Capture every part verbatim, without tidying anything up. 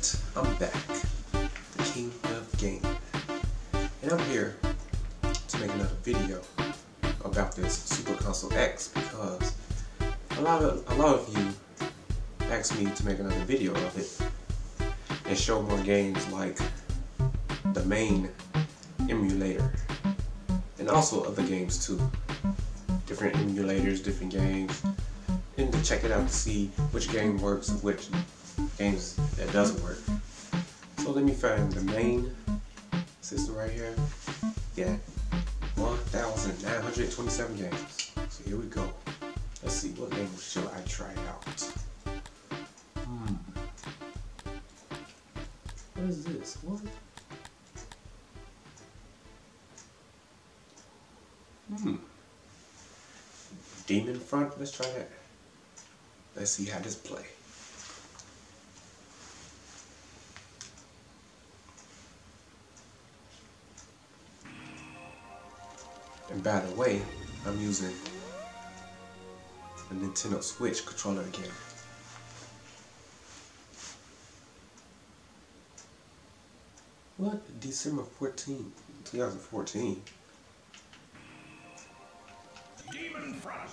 Alright, I'm back, the king of game, and I'm here to make another video about this Super Console X because a lot of a lot of you asked me to make another video of it and show more games like the Mame emulator and also other games too, different emulators, different games, and to check it out to see which game works, which games that doesn't work. So let me find the main system right here. Yeah, one thousand nine hundred twenty-seven games. So here we go. Let's see, what game shall I try out? Hmm. What is this? What? Hmm. Demon Front. Let's try that. Let's see how this play. And by the way, I'm using a Nintendo Switch controller again. What? December fourteenth, twenty fourteen. Demon Front.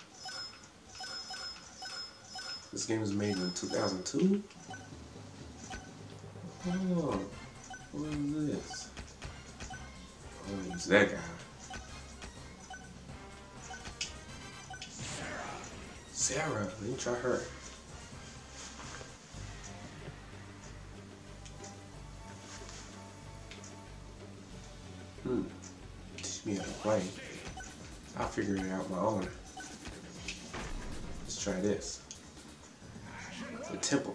This game was made in two thousand two? Oh, what is this? Oh, it's that guy. Sarah, let me try her. Hmm. Teach me how to play. I'll figure it out my own. Let's try this. The temple.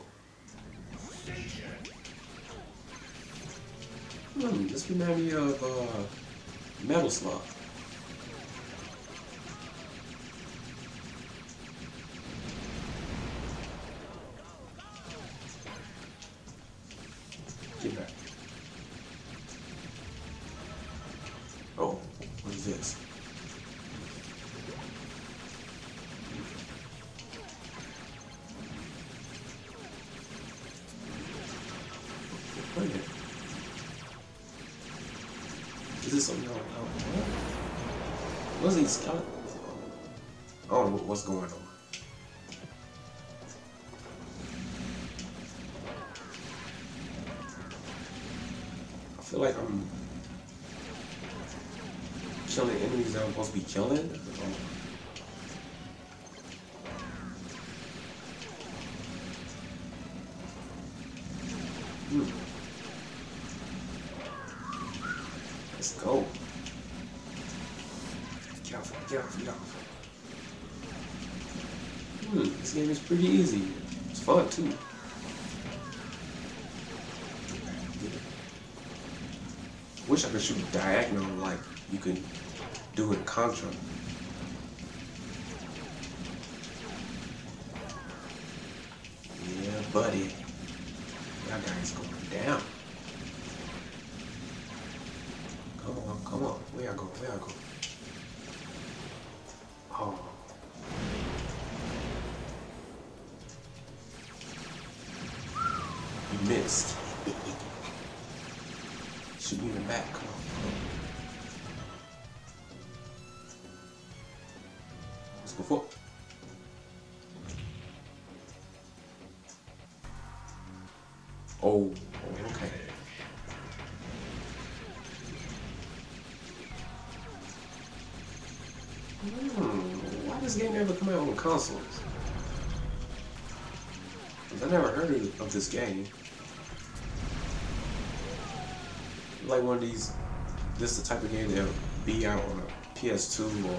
Hmm, this reminds me of uh, Metal Slug. Get back. Oh, what is this? Wait a minute. Is this something else? Oh, what? What's these skeletons? I don't know what's going on. I feel like I'm killing enemies that I'm supposed to be killing. Oh. Hmm. Let's go. Get off, get off, get off. Hmm, this game is pretty easy. It's fun too. Wish I could shoot diagonal like you could do in Contra. Yeah, buddy. That guy's going down. Come on, come on. Where I go? Where I go? Oh. You missed. Shoot me in the back. Come on, come on. Let's go for it. Oh, okay. Hmm, why does this game never come out on consoles? I never heard of, of this game. Like one of these, this is the type of game that'll be out on a P S two or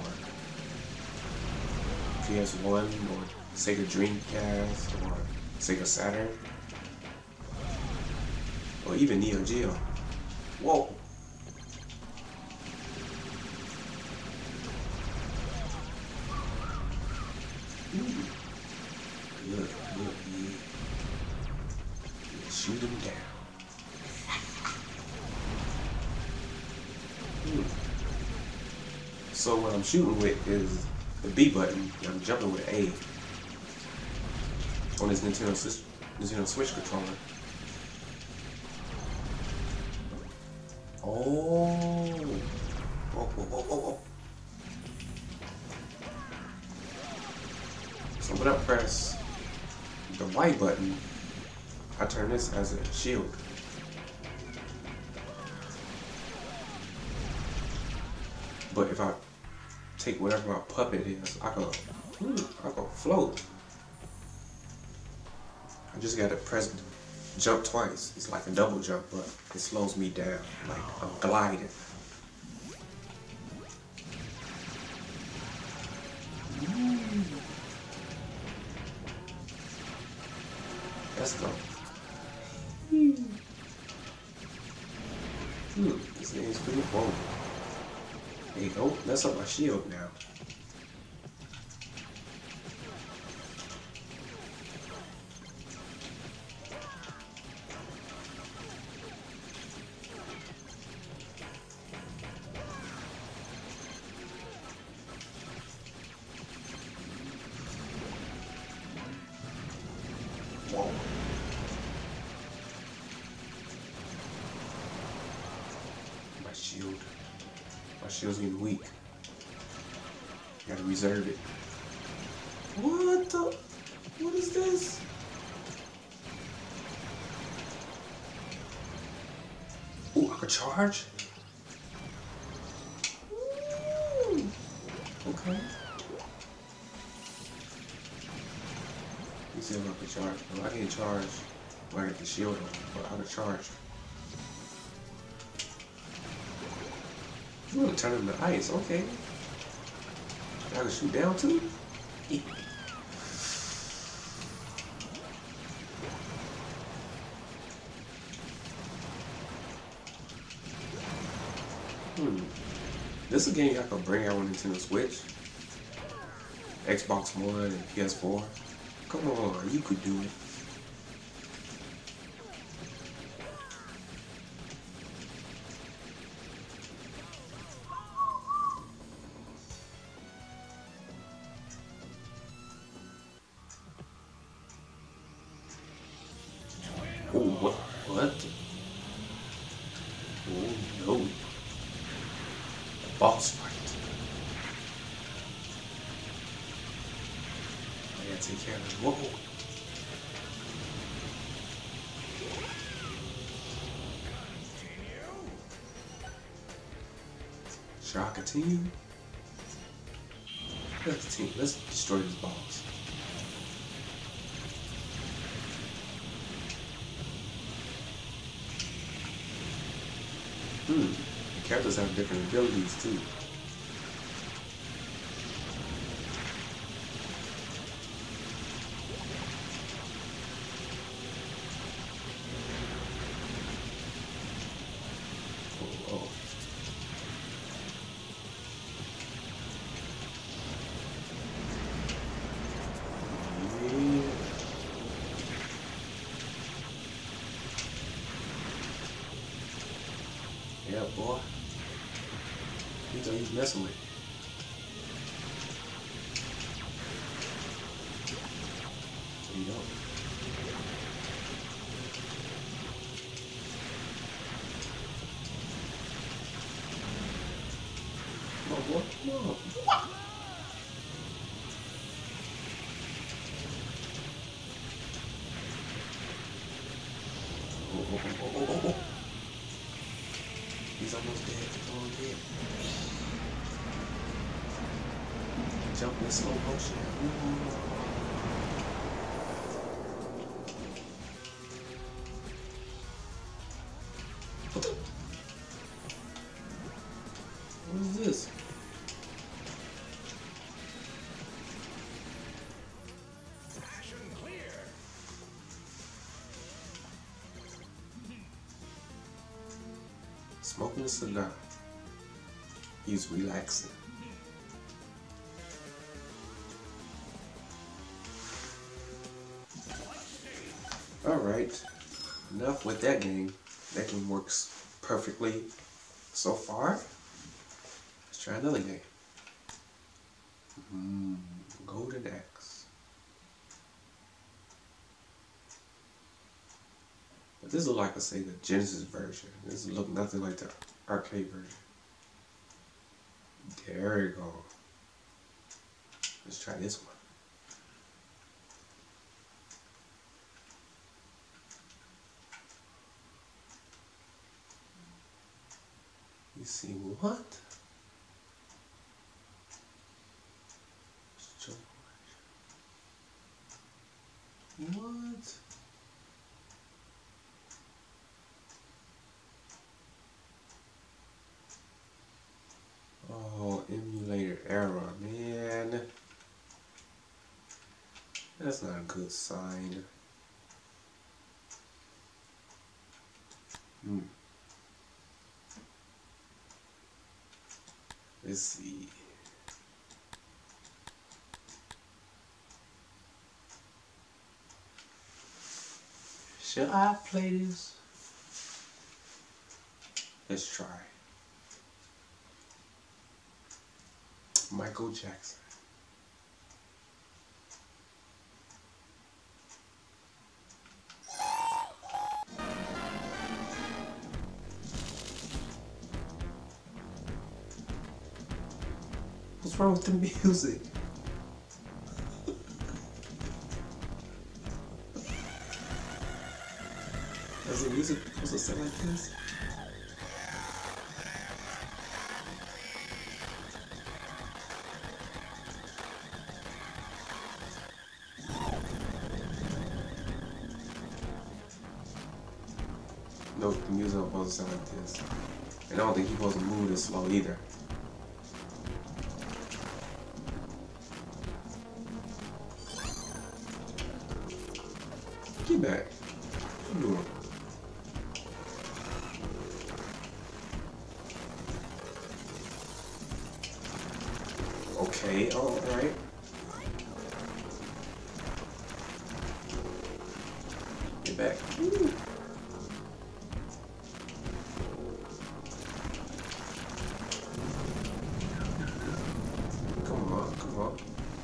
P S one or Sega Dreamcast or Sega Saturn or even Neo Geo. Whoa! Ooh. Good, good, yeah. Yeah, shoot him down. So what I'm shooting with is the B button, and I'm jumping with A on this Nintendo, Nintendo Switch controller. Oh. Whoa, whoa, whoa, whoa, whoa. So when I press the white button, I turn this as a shield. But if I take whatever my puppet is, I go, ooh, I go float. I just gotta press jump twice. It's like a double jump, but it slows me down. Like I'm gliding. Ooh. Let's go. Hmm, this game's pretty fun. Hey, don't mess up my shield now. Whoa. My shield. My shield's getting weak. Gotta reserve it. What the? What is this? Ooh, I could charge? Ooh. Okay. Let me see if I can charge. No, I can't charge when I get the shield on, but I can charge. Ooh, turn into ice, okay. I can shoot down too? Hmm. This is a game I could bring out on Nintendo Switch, Xbox One, and P S four. Come on, you could do it. Oh, what? What? Oh, no. A boss fight. I gotta take care of it. Whoa. Shall I continue? Let's continue. Let's destroy this boss. Hmm. The characters have different abilities too. Oh, oh. Yeah. Yeah, boy. He's he's messing with. There you go. Come on, boy. Come on. Oh, oh, oh, oh, oh, oh. He's almost dead. He's almost dead. Jump in slow motion. Ooh. What the? What is this? Action clear. Smoking a cigar. He's relaxing. Alright, enough with that game. That game works perfectly so far. Let's try another game. Mm, Golden Axe. But this looks like a Sega Genesis version. This look nothing like the arcade version. There we go. Let's try this one. You see what? What? Oh, emulator error, man. That's not a good sign. Hmm. Let's see. Should I play this? Let's try. Michael Jackson. What's wrong with the music? Does the music supposed to sound like this? No, the music is supposed to sound like this. And I don't think he's supposed to move this slow either. Get back. What are you doing? Okay, all right. Get back. Ooh. Come on, come on.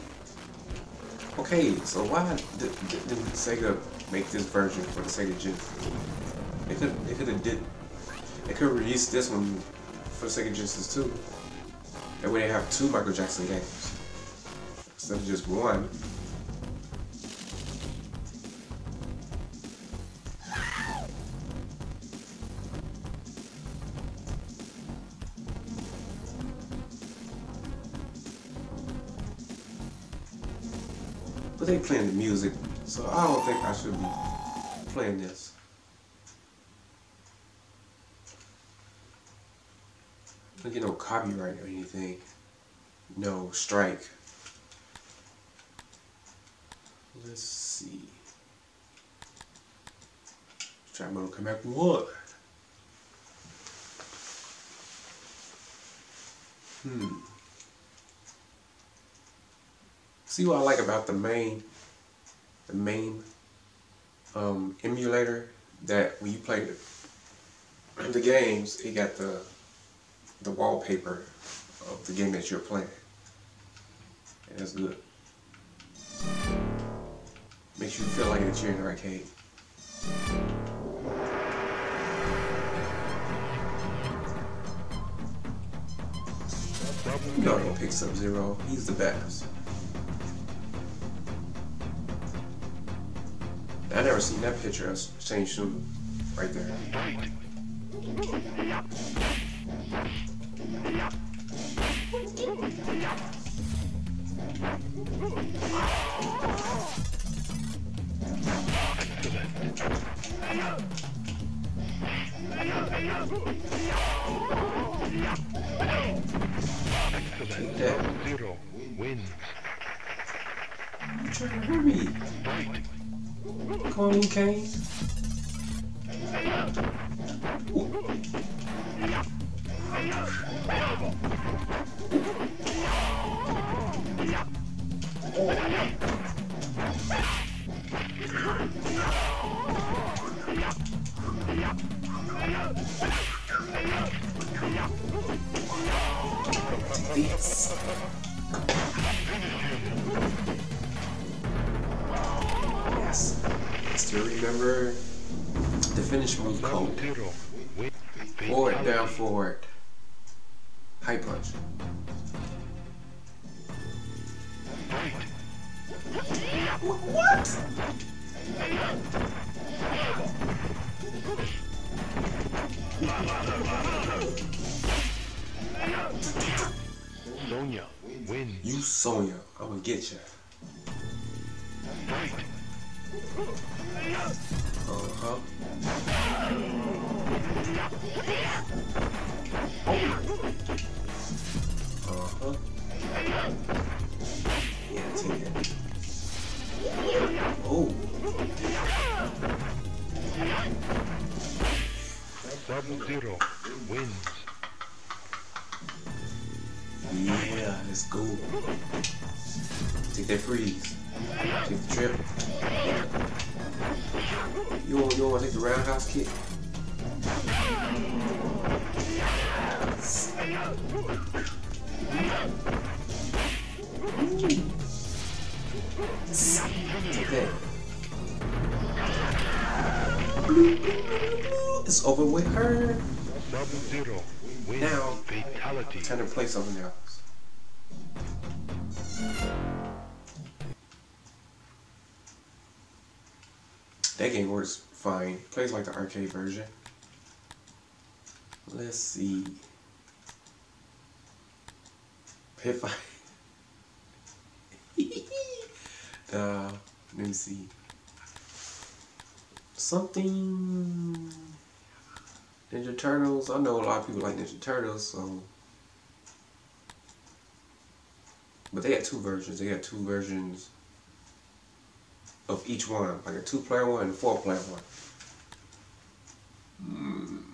Okay, so why did, did, did Sega make this version for the Sega Genesis? They could, they could have did, they could release this one for the Sega Genesis too. That way they have two Michael Jackson games instead of just one. But they playing the music, so I don't think I should be playing this. Don't get no copyright or anything. No strike. Let's see. Try to come back with what? Hmm. See what I like about the Mame, the Mame um, emulator, that when you play the games, it got the the wallpaper of the game that you're playing. And that's good. Makes you feel like that you're in an arcade. You know I'm gonna pick Sub-Zero. He's the best. I never seen that picture of Shane Shun right there. Zero wins. You trying to hurt me? Come on in, Kane. This. Yes. Still remember the finish move code. Forward, down, forward. High punch. What? Sonya wins. You Sonya, I'm gonna get you. Uh-huh. Uh-huh. Yeah, take it. Oh. Sub-Zero wins. Yeah, let's go. Take that freeze. Take the trip. You don't, you don't want to take the roundhouse kick? Take that. It's over with her. Sub-Zero wins. Now, Fatality. time to play something else. That game works fine. Plays like the arcade version. Let's see. Pit fight. uh, let me see. Something. Ninja Turtles. I know a lot of people like Ninja Turtles, so. But they got two versions. They got two versions of each one, like a two-player one and a four-player one. Mm.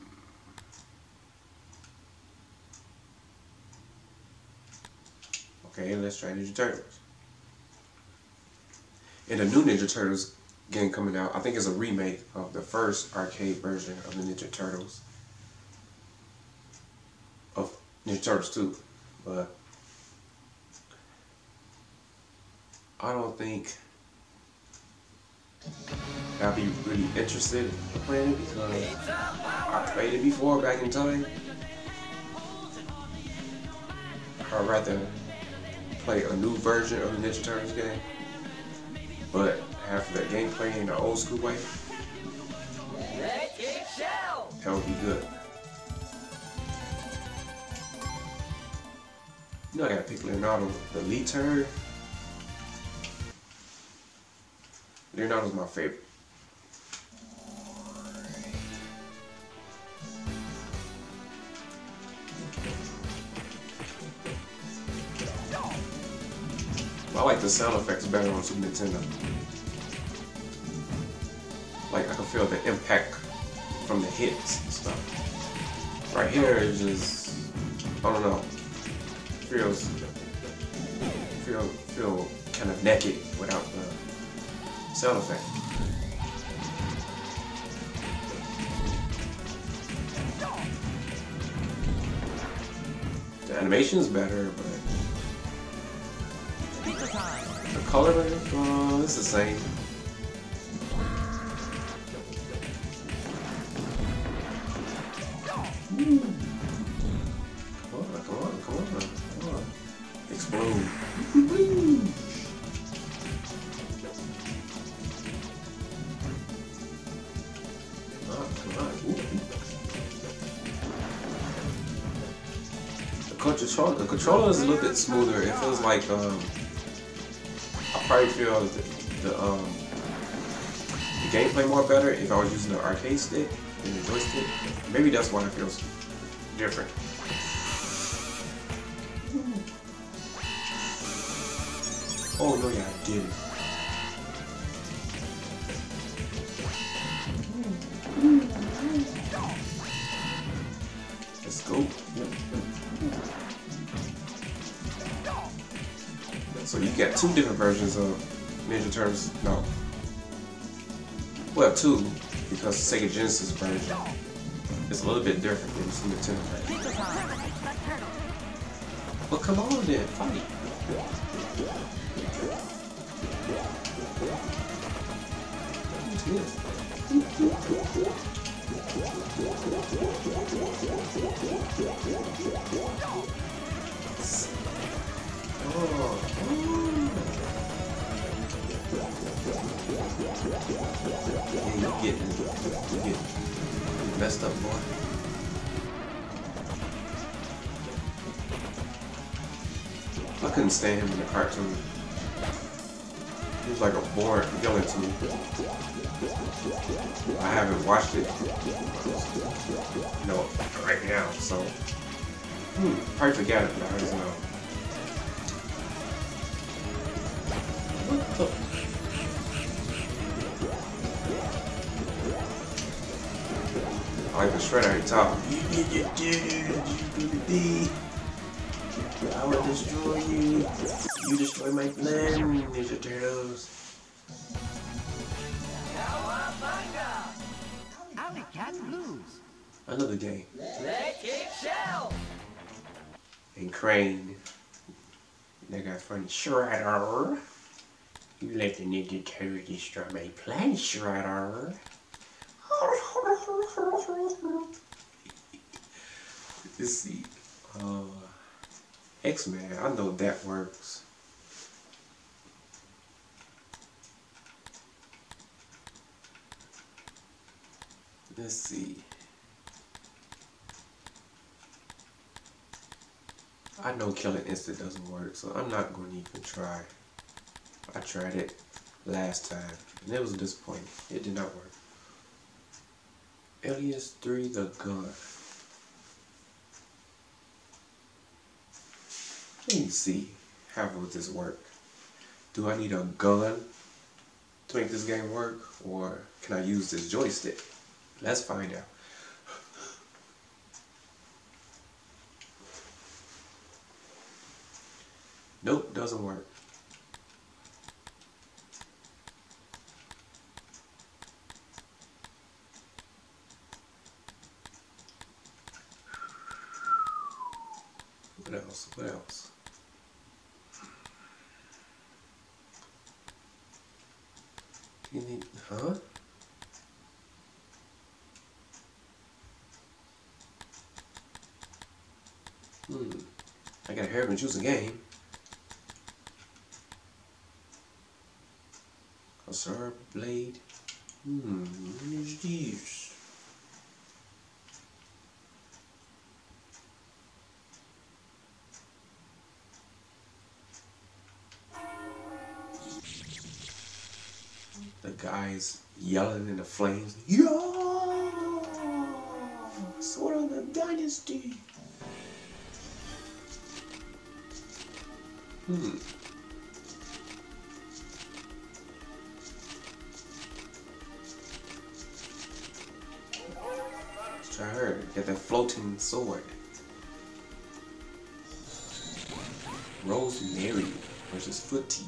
Okay, let's try Ninja Turtles. And the new Ninja Turtles game coming out, I think it's a remake of the first arcade version of the Ninja Turtles. Of Ninja Turtles two. But I don't think I'll be really interested in playing it because I played it before back in time. I'd rather play a new version of the Ninja Turtles game, but have the gameplay in the old school way. That would be good. You know I gotta pick Leonardo, the lead turn. Leonardo's my favorite. I like the sound effects better on Super Nintendo. Like I can feel the impact from the hits and stuff. Right here is just, I don't know, feels feel feel kind of naked without the sound effect. The animation is better, but the color, uh, it's the same. Ooh. Come on, come on, come on, come on. Explode. Controller, the controller is a little bit smoother. It feels like um, I probably feel the, the um the gameplay more better if I was using the arcade stick than the joystick. Maybe that's why it feels different. Oh no, yeah, I did it. Let's go. So you get two different versions of Ninja Turtles. No. Well, two, because the Sega Genesis version is a little bit different than the Super Nintendo version. Well, come on then, fight. What's this? Oh. Yeah, you getting, you getting messed up, boy. I couldn't stand him in the cartoon. He was like a boring villain to me. I haven't watched it, you know, right now, so hmm, probably forgot it, but I always know. What the? I like the shredder at the top. I will destroy you. You destroy my plan, Ninja Turtles. Alley Cat Blues. Another game. Let it shell. And Crane. That got funny. Shredder. You let the Ninja Turtles destroy my plan, Shredder. Let's see. Uh, X-Men. I know that works. Let's see. I know Killing Instant doesn't work, so I'm not going to even try. I tried it last time, and it was disappointing. It did not work. Alias three, the gun. Let me see. How would this work? Do I need a gun to make this game work, or can I use this joystick? Let's find out. Nope, doesn't work. What else? What else? You need, huh? Hmm. I gotta hurry up and choose a game. A sword blade. Hmm. What is this? The guy's yelling in the flames. Yeah! Sword of the Dynasty. Hmm. Let's try her. Get that floating sword. Rosemary versus Footy.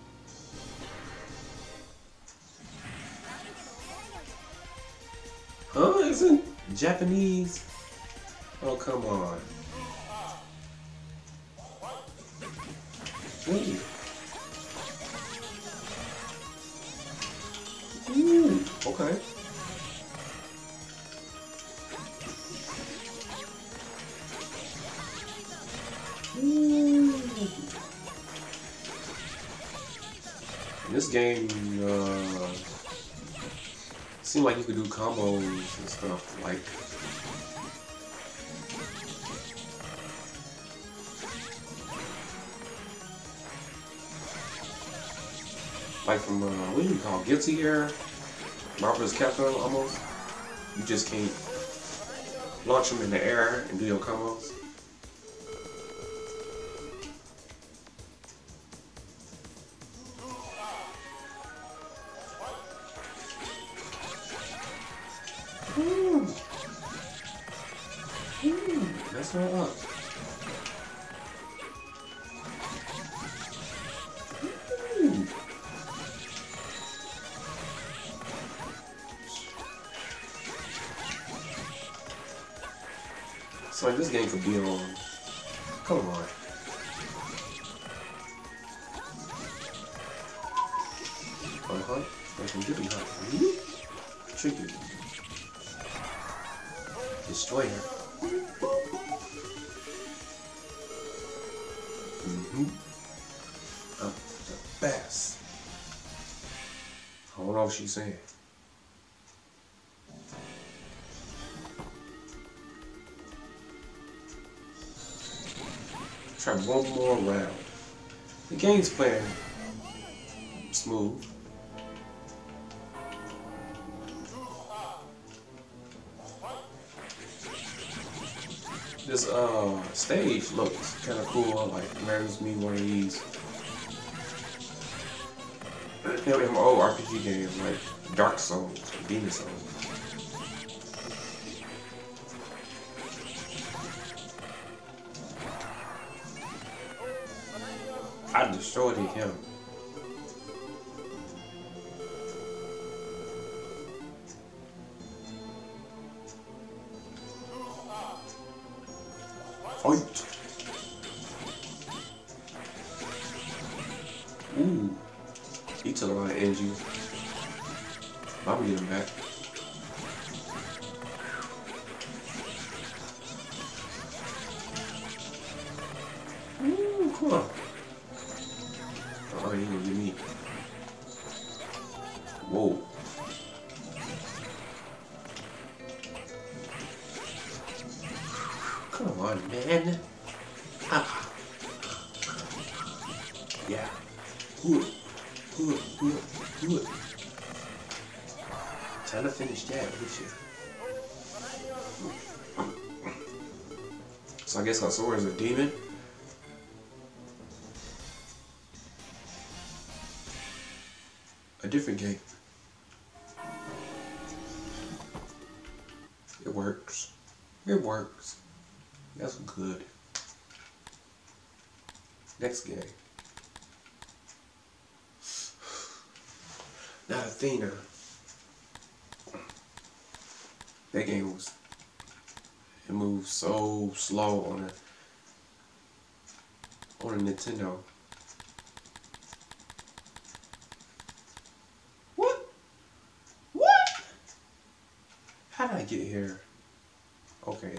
Huh? Isn't Japanese? Oh, come on. Hey. Ooh, okay. Ooh. In this game, uh, seemed like you could do combos and stuff, like like from uh, what do you call Guilty Gear, Marvel's Capcom almost. You just can't launch them in the air and do your combos. Ooh. Ooh, that's right up. Ooh. So like this game could be on. Come on. Uh huh. Like some dippy hot. Tricky. Destroy her. Mm-hmm. I'm the best. I don't know what she's saying. Try one more round. The game's playing smooth. This uh stage looks kind of cool. Like reminds me of one of these. You know, them old R P G games like Dark Souls, Demon Souls. I destroyed him. Fight! Ooh, he took a lot of energy. I'm gonna get him back. Ooh, come on. Oh, he gonna get me. Whoa. Come on, man. Ah. Yeah. Good. Good. Good. Good. Time to finish that with you. So I guess our sword is a demon. A different game. It works. It works. That's good. Next game. Not Athena. That game was. It moves so slow on a on a Nintendo. How did I get here? Okay.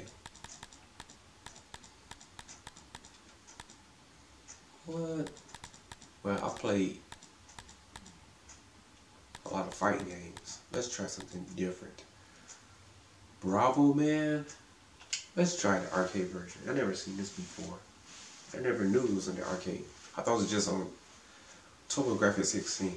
What? Well, I played a lot of fighting games. Let's try something different. Bravo, man. Let's try the arcade version. I never seen this before. I never knew it was in the arcade. I thought it was just on TurboGrafx sixteen.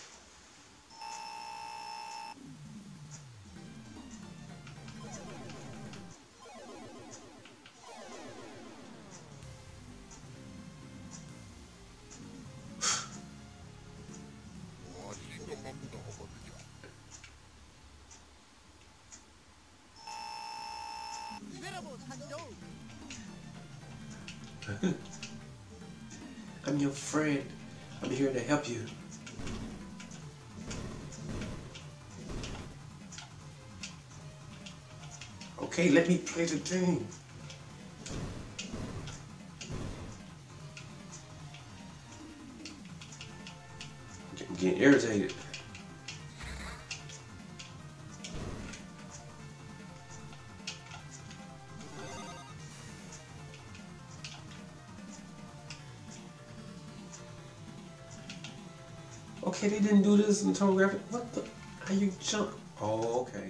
I'm your friend. I'm here to help you. Okay, let me play the game. I'm getting irritated. Okay, they didn't do this in TurboGrafx. What the? How you jump? Oh, okay.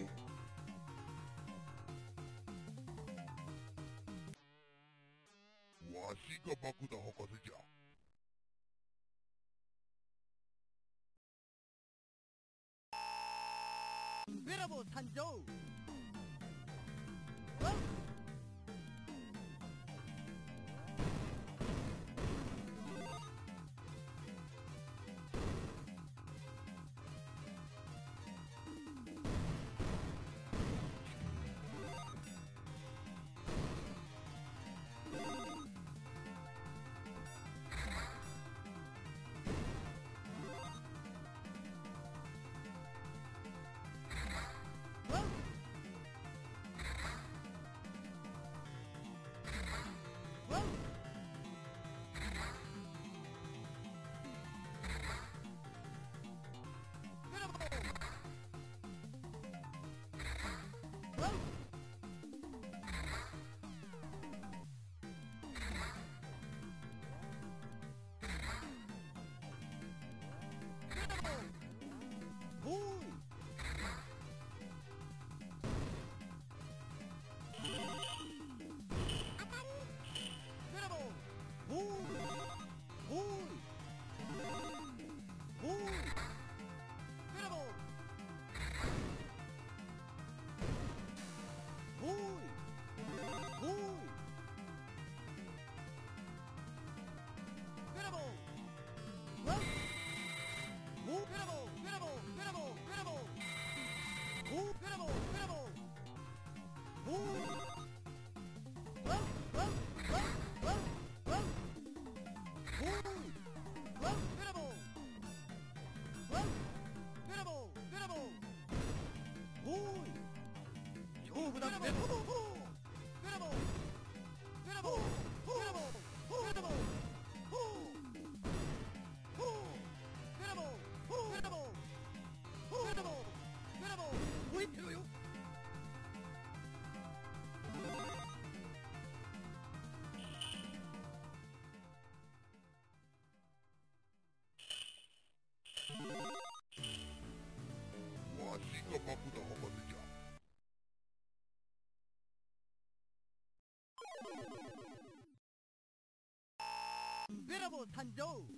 Unbeatable Tanjo!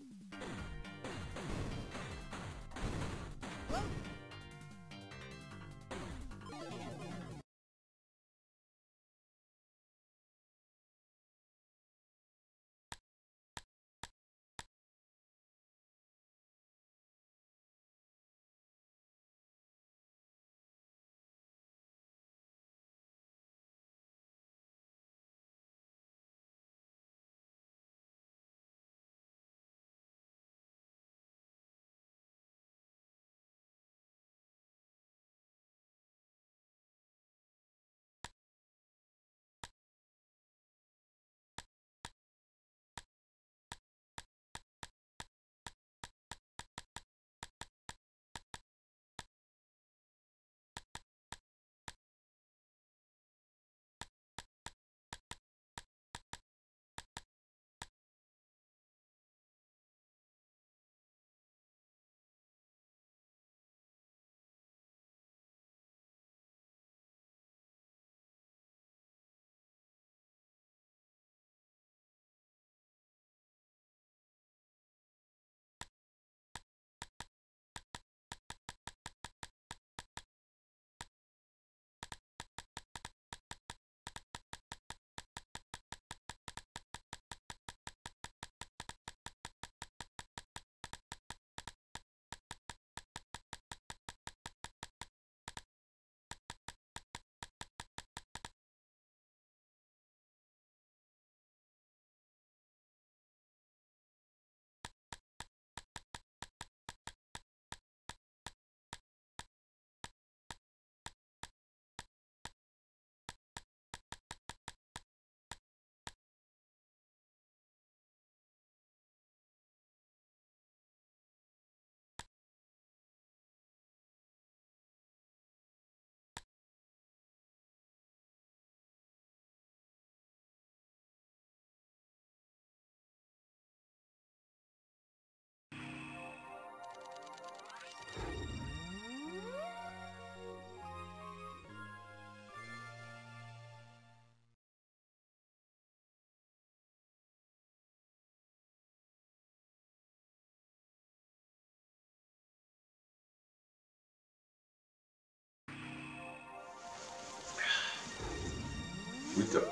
We go.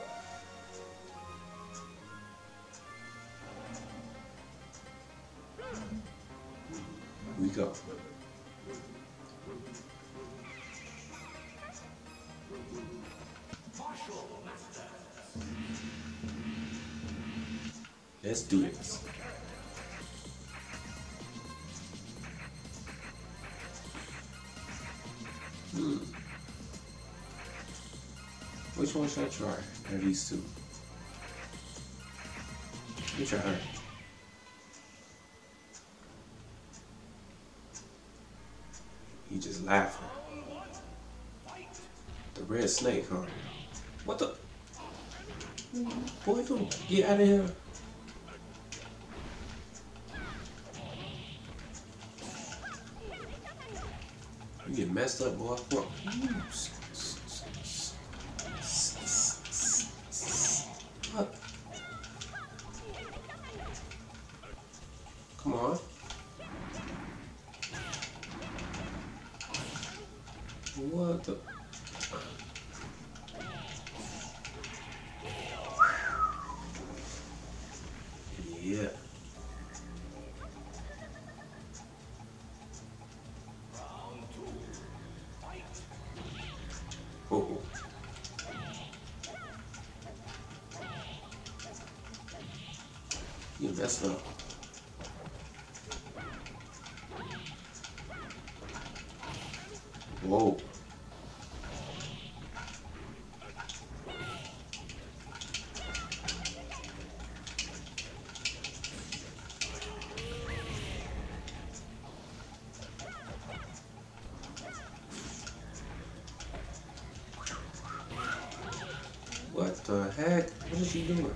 We go. Let's do this. Hmm. Which one should I try? Are these two? Let me try her. He just laughing. The red snake, huh? What the? Boy, don't get out of here. You get messed up, boy. What? What? Come on. What the? Yeah. Oh. You messed up. Whoa. the heck? What is she doing?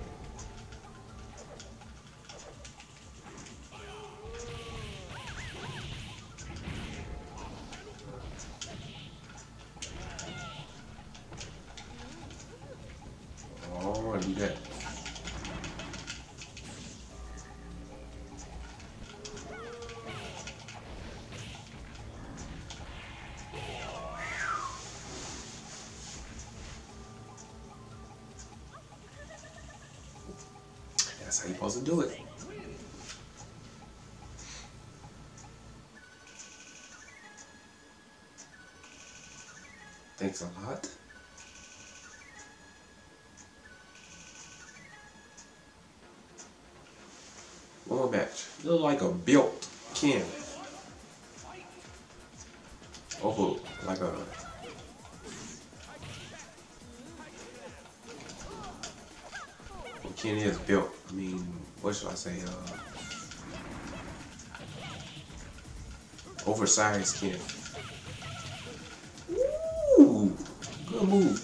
Oh, I do that. That's how you're supposed to do it. Thanks a lot. One more match. You look like a built Ken. Oh, like a. Well, Ken is built. I mean, what should I say? Uh, oversized Ken. Ooh, good move.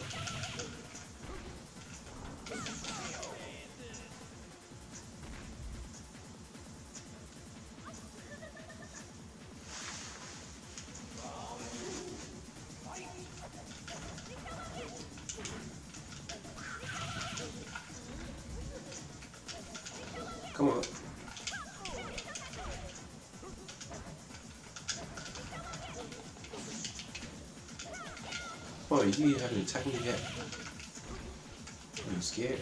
Come on. Oh, you haven't attacked me yet? Are you scared?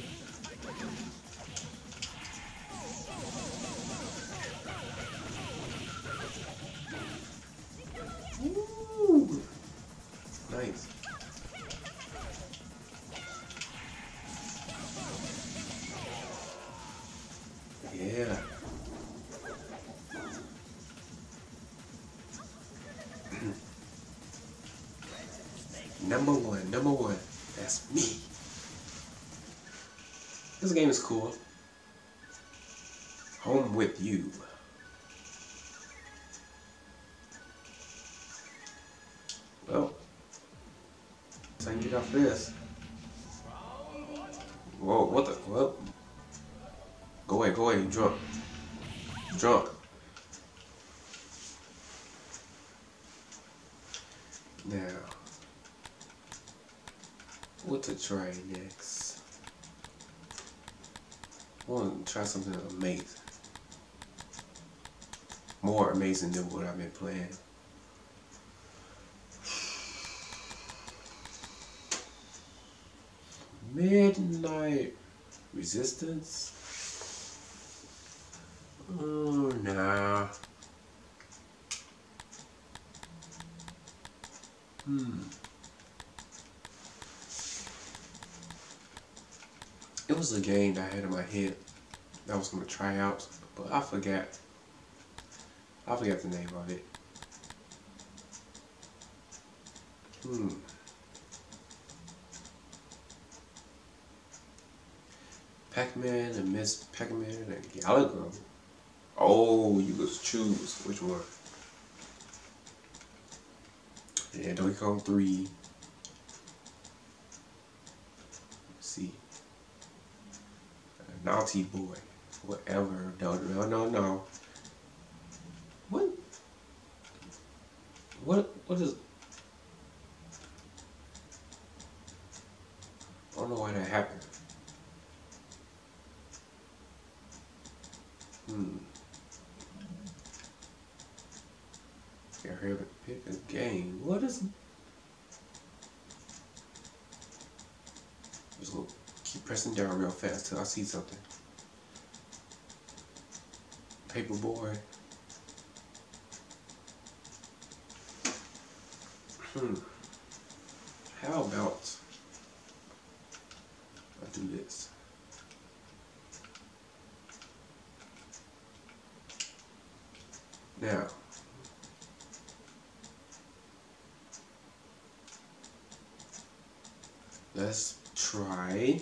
Ooh. Nice. Yeah. Number one, number one. That's me. This game is cool. Home with you. Well, time to get off this. Whoa, what the? Well, go away, go away, you drunk. Drunk. Now, what to try next? I want to try something amazing. More amazing than what I've been playing. Midnight Resistance? Oh, nah. Hmm. It was a game that I had in my head that I was going to try out, but I forgot. I forgot the name of it. Hmm. Pac-Man and Miss Pac-Man and Galaga. Oh, you could choose which one. Yeah, Donkey Kong three. Let's see. A Naughty Boy. Whatever. No, no, no, no. What? What? What is? I don't know why that happened. Hmm. Yeah, hurry up and pick a game. What is? Just gonna keep pressing down real fast till I see something. Paperboy. Hmm. How about I do this? Now, let's try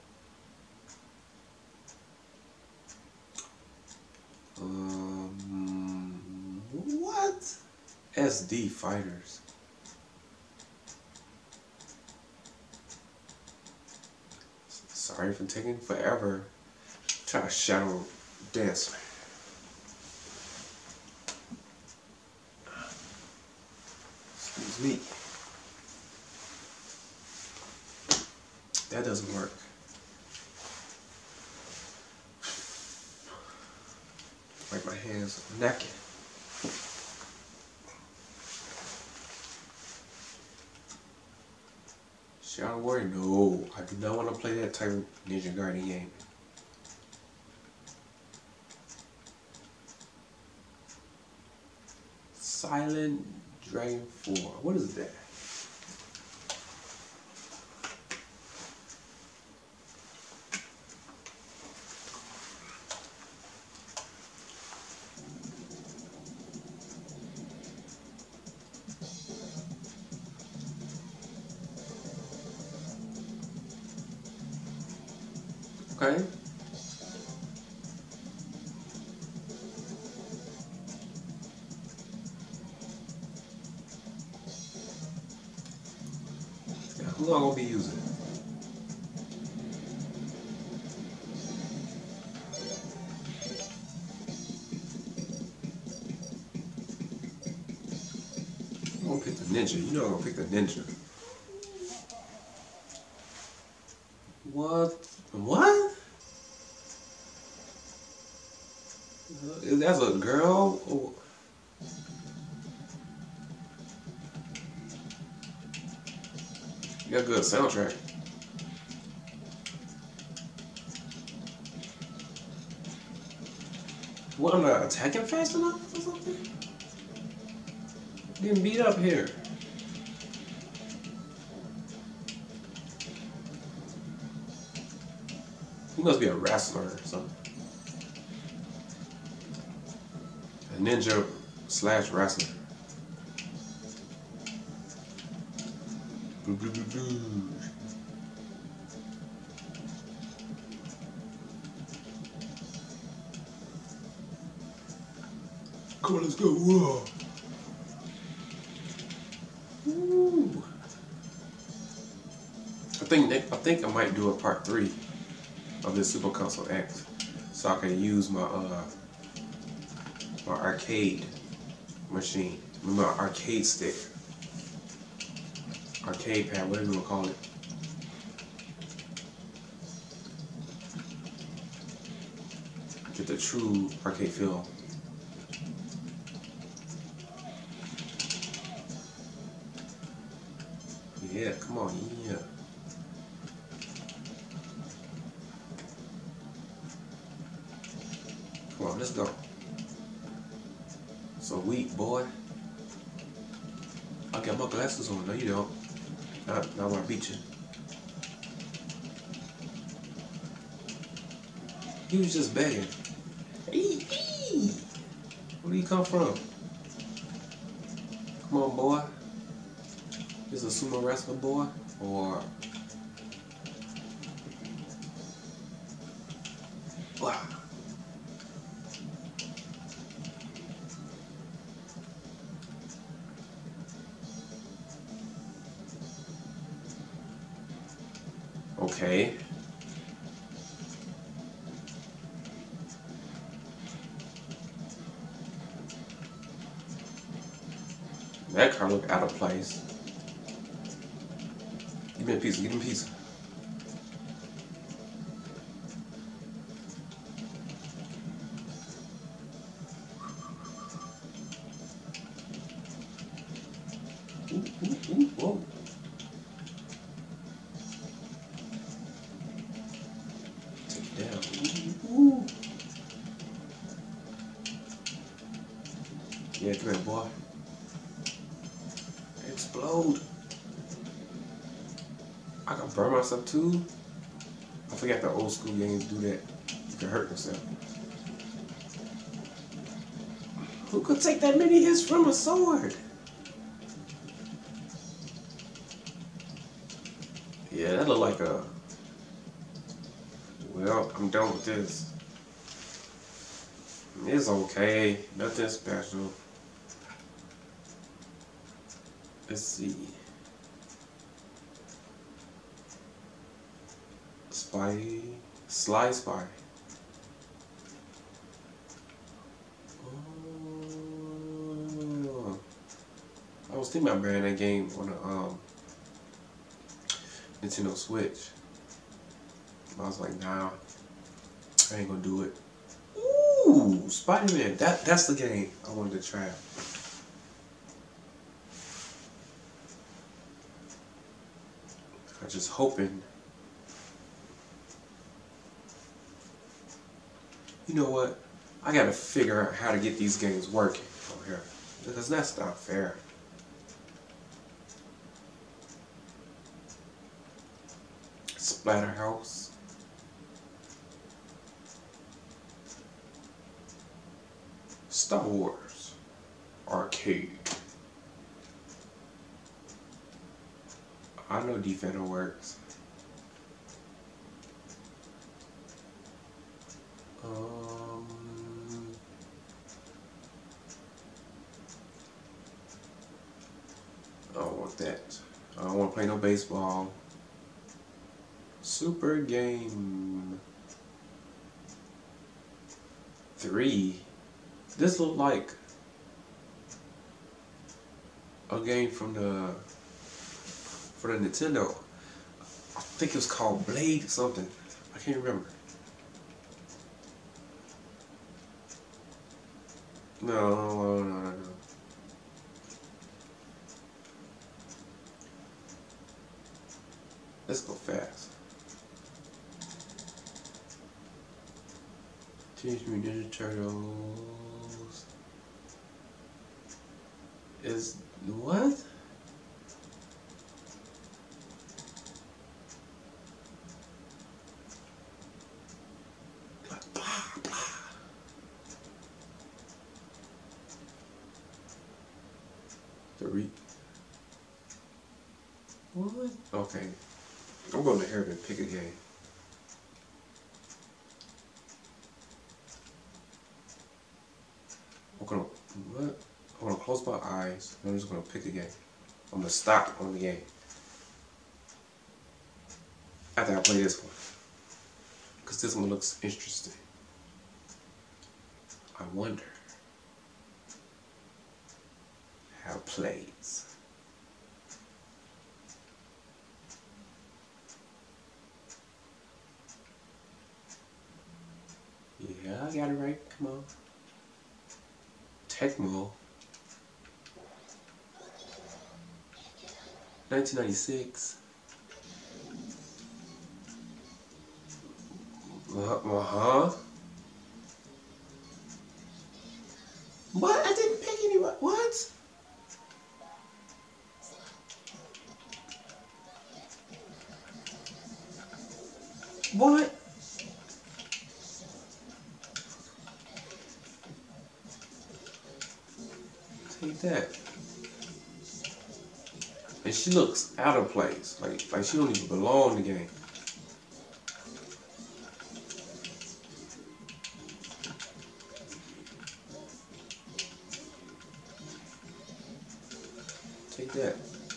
um what? S D Fighters. frame from taking forever. Try to shadow dance. Excuse me. That doesn't work. Like my hands naked. Shadow Warrior? No, I do not want to play that type of Ninja Gaiden game. Silent Dragon four. What is that? Okay. Yeah, who am I gonna be using? I'm gonna pick the ninja. You know I'm gonna pick the ninja. What? What? Uh, That's a girl? Oh. You got a good soundtrack. What, I'm not attacking fast enough or something? Getting beat up here. He must be a wrestler or something. A ninja slash wrestler. Boo, boo, boo, boo. Come on, let's go. Whoa. Ooh. I think I think I might do a part three of this Super Console X, so I can use my uh my arcade machine, my arcade stick, arcade pad, whatever you want to call it. Get the true arcade feel. Yeah, come on, yeah. Come on, let's go. So weak, boy. I got my glasses on. No, you don't. Not, not when I beat you. He was just begging. Eee, eee. Where do you come from? Come on, boy. Is a sumo wrestler boy, or wow. Okay. That car looked out of place. Give me a pizza, give me a pizza. Ooh, ooh, ooh, whoa. Take it down. Ooh, ooh. Yeah, come here, boy. Explode. I can burn myself too. I forgot the old school games do that. You can hurt yourself. Who could take that many hits from a sword? Yeah, that look like a... Well, I'm done with this. It's okay. Nothing special. Let's see. Spy, Sly Spy. Oh, I was thinking about buying that game on the um, Nintendo Switch. I was like, nah, I ain't gonna do it. Ooh, Spider-Man. That that's the game I wanted to try. I'm just hoping. You know what? I gotta figure out how to get these games working over here, because that's not fair. Splatterhouse. Star Wars Arcade. I know Defender works. Um, I don't want that. I don't want to play no baseball. Super Game three. This looked like a game from the for the Nintendo. I think it was called Blade something. I can't remember. No, no, no, no, no. Let's go fast. Teenage Mutant Ninja Turtles is what? Like blah blah. The re. What? Okay, I'm going to here and pick a game. I'm gonna what? I'm gonna close my eyes. I'm just gonna pick a game. I'm gonna stop on the game after I play this one, because this one looks interesting. I wonder how it plays. Yeah, I got it right. Come on. Tecmo. nineteen ninety-six. Uh-huh. What? I didn't pick anyone. What? What? Take that. And she looks out of place. Like like she don't even belong in the game. Take that.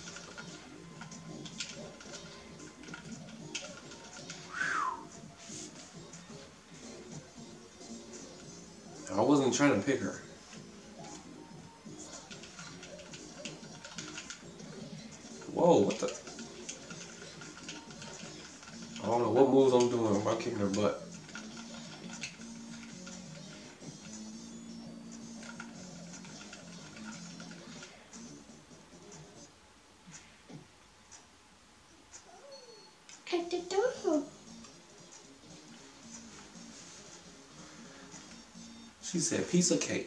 I wasn't trying to pick her. Whoa, what the? I don't know what moves I'm doing. I'm about kicking her butt. She said piece of cake.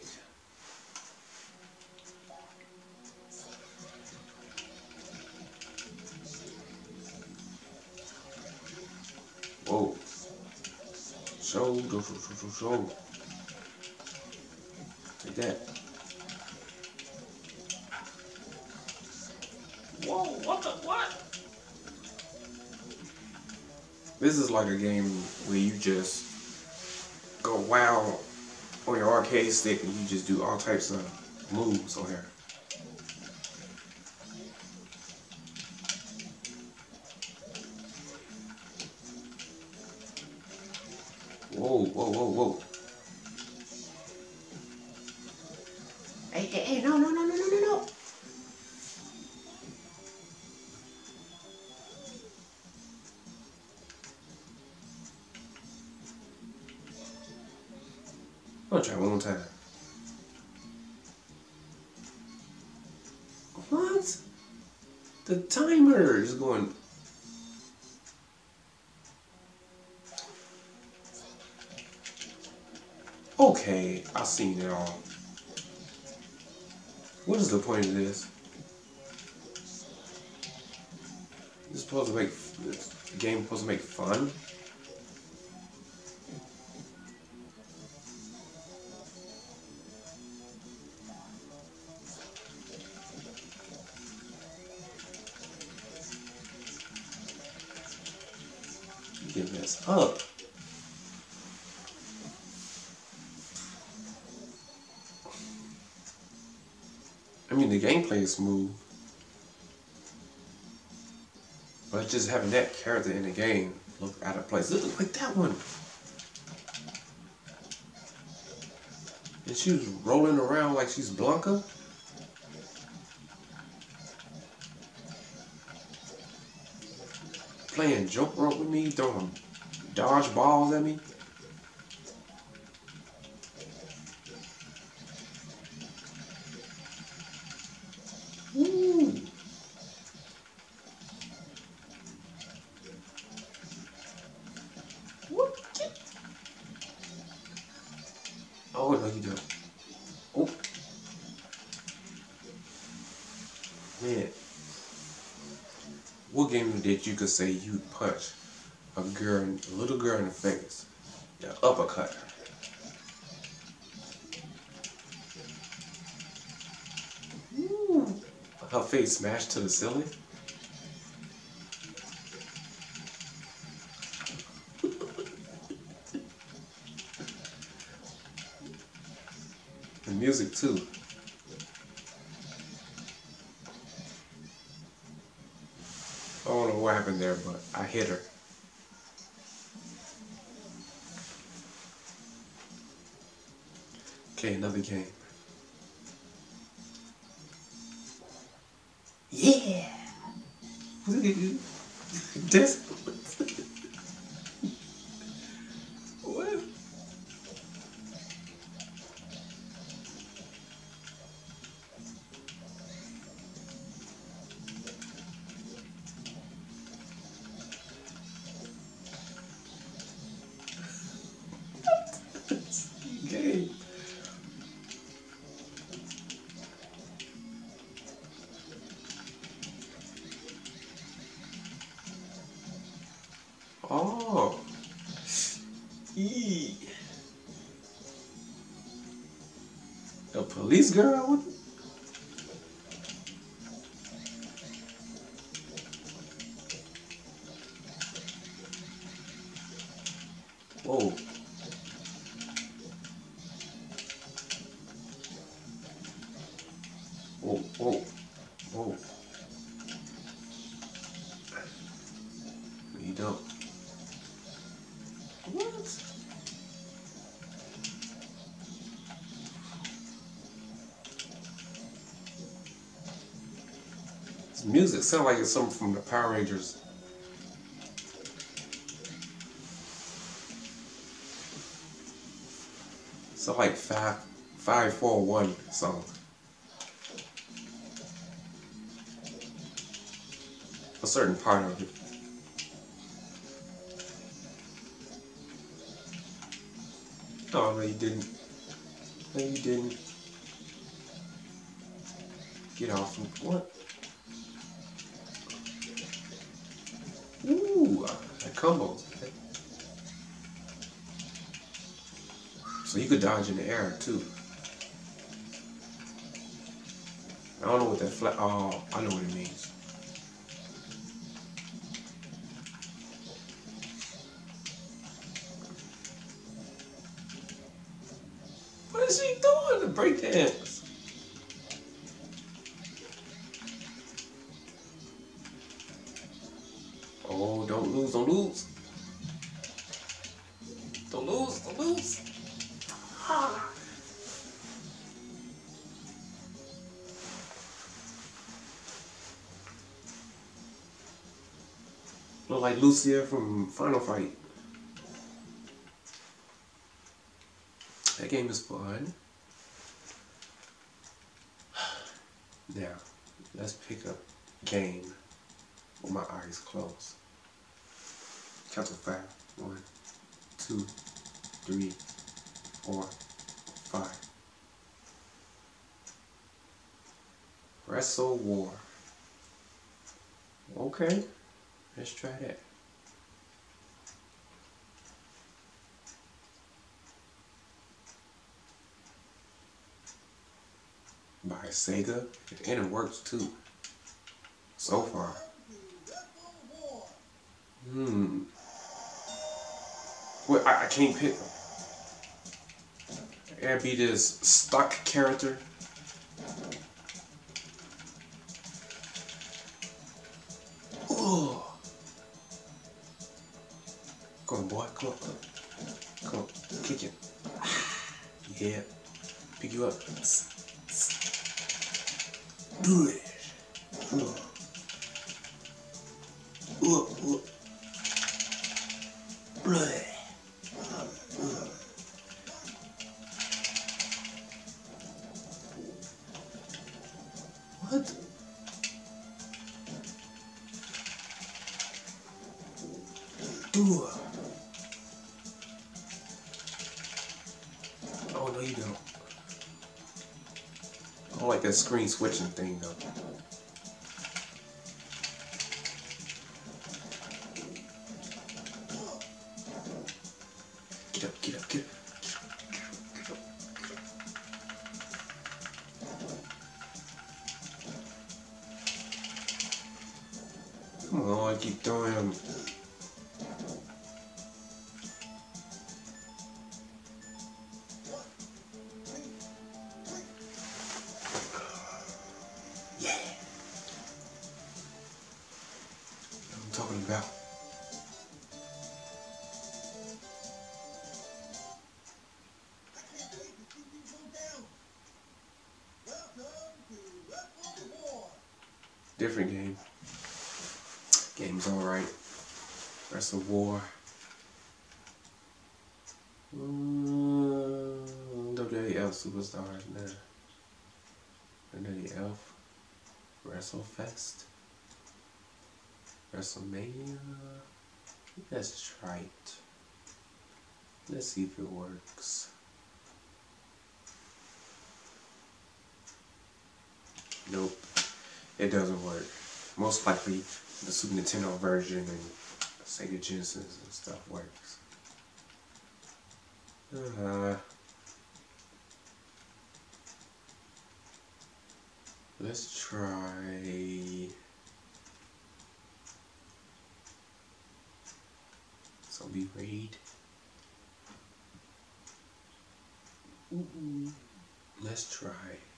Whoa. Show, show, show, show, show. Take that. Whoa, what the what? This is like a game where you just go wild on your arcade stick and you just do all types of moves on here. Whoa, whoa, whoa, whoa. Hey, hey, hey, no, no, no, no, no, no, no. I'll try one more time. What? The timer is going. Okay, I've seen it all. What is the point of this? This is supposed to make this game supposed to make fun? You can mess up. I mean, the gameplay is smooth, but just having that character in the game look out of place. Look like that one. And she was rolling around like she's Blanca. Playing joke rope with me, throwing dodge balls at me. Woo. What? Oh, no, you don't. Oh. Man. What game did you could say you punch a girl, a little girl in the face? Yeah, uppercut. Ooh. Her face smashed to the ceiling. The music too. I don't know what happened there, but I hit her. Okay, another game. Yeah! This. What? Game. Oh. Eee. A police girl? Whoa. Whoa, whoa, whoa. You don't. What? This music sounds like it's something from the Power Rangers. Sounds like five, five, four, one song. A certain part of it. Oh, no, you didn't. No, you didn't. Get off me. What? Ooh, that combo. So you could dodge in the air, too. I don't know what that flat. Oh, I know what it means. What is she doing to break dance? Oh, don't lose, don't lose. Don't lose, don't lose. Ah. Look like Lucia from Final Fight. That game is fun. Now, let's pick up game with my eyes closed. Count to five. One, two, three, four, five. Wrestle War. Okay, let's try that. By Sega, and it works too. So far. Hmm. Well, I, I can't pick them. It'd be this stock character. Oh. Come on, boy. Come on. Come on. Kick it. Yeah. Pick you up. Do it. Uh. Uh, uh. Bleh. What? Do it. Oh, no, you don't. I don't like that screen switching thing, though. Get up, get up, get up. Come on, I keep throwing him. Yeah. What I'm talking about. Different game. Game's alright. Wrestle War. Mm, W W F Superstars now. W W F. WrestleFest. WrestleMania. Let's try it. Let's see if it works. Nope. It doesn't work. Most likely the Super Nintendo version and Sega Genesis and stuff works. Uh, let's try Zombie Raid. Ooh. Let's try.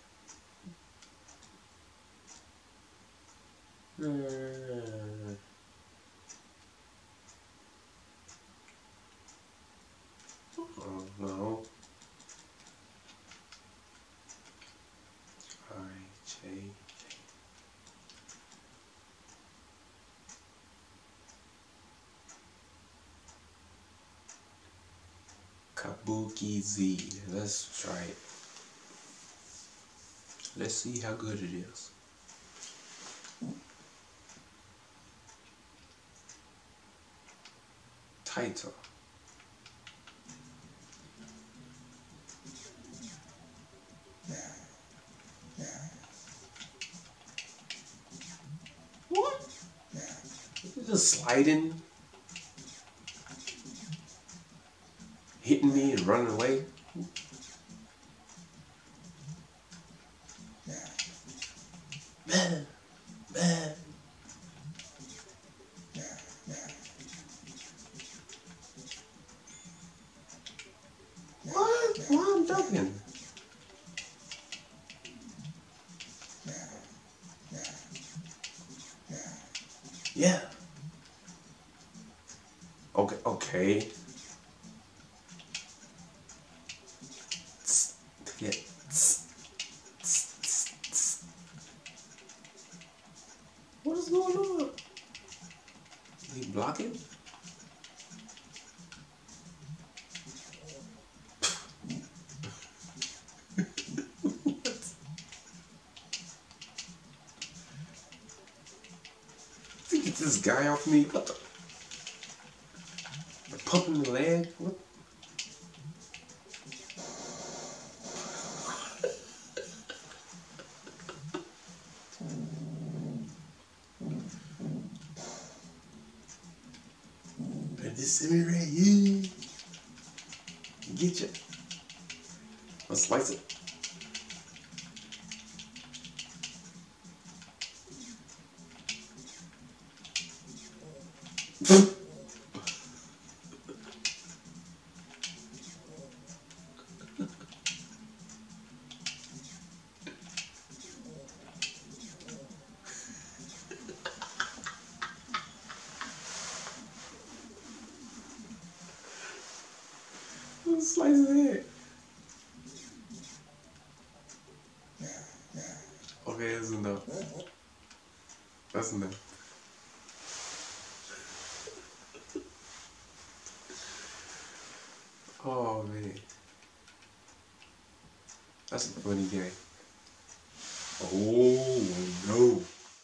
Uh, oh no. I J Kabuki Z. Let's try it. Let's see how good it is. Title. What? Is it just sliding? Hitting me and running away? Man, man. What? Why I'm jumping? Yeah. Okay, okay. blocking? Get this guy off me. What the? The pump in the leg? What? Let this semi right here. Get you. Let's slice it. Slice his head. Okay, that's enough. That's enough. Oh man. That's a funny game. Oh no.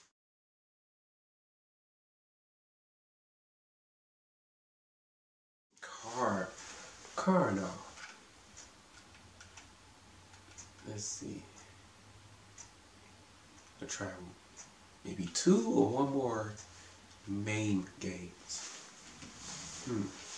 Car. Car now. Let's see. I'll try maybe two or one more Mame games. Hmm.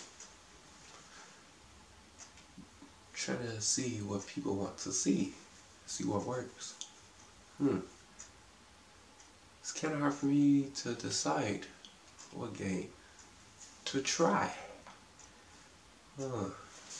Trying to see what people want to see. See what works. Hmm. It's kind of hard for me to decide what game to try. Huh.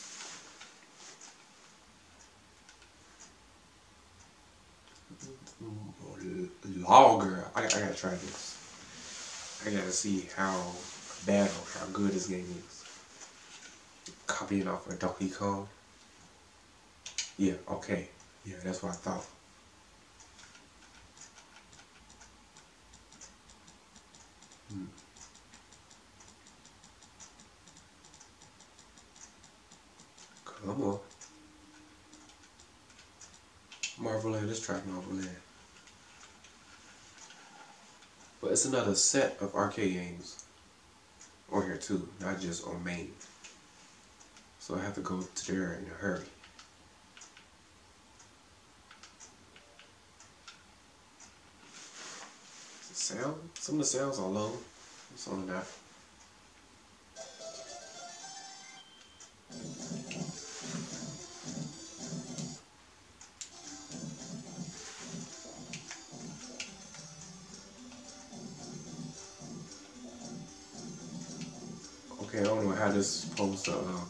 Logger. I, I gotta try this. I gotta see how bad or how good this game is. Copying off of Donkey Kong. Yeah, okay. Yeah, that's what I thought. Hmm. Come on. Marvel Land, let's try Marvel Land. But it's another set of arcade games on here too, not just on Mame. So I have to go to there in a hurry. The sound? Some of the sounds are low, some are not. Okay, I don't know how this is supposed to, um,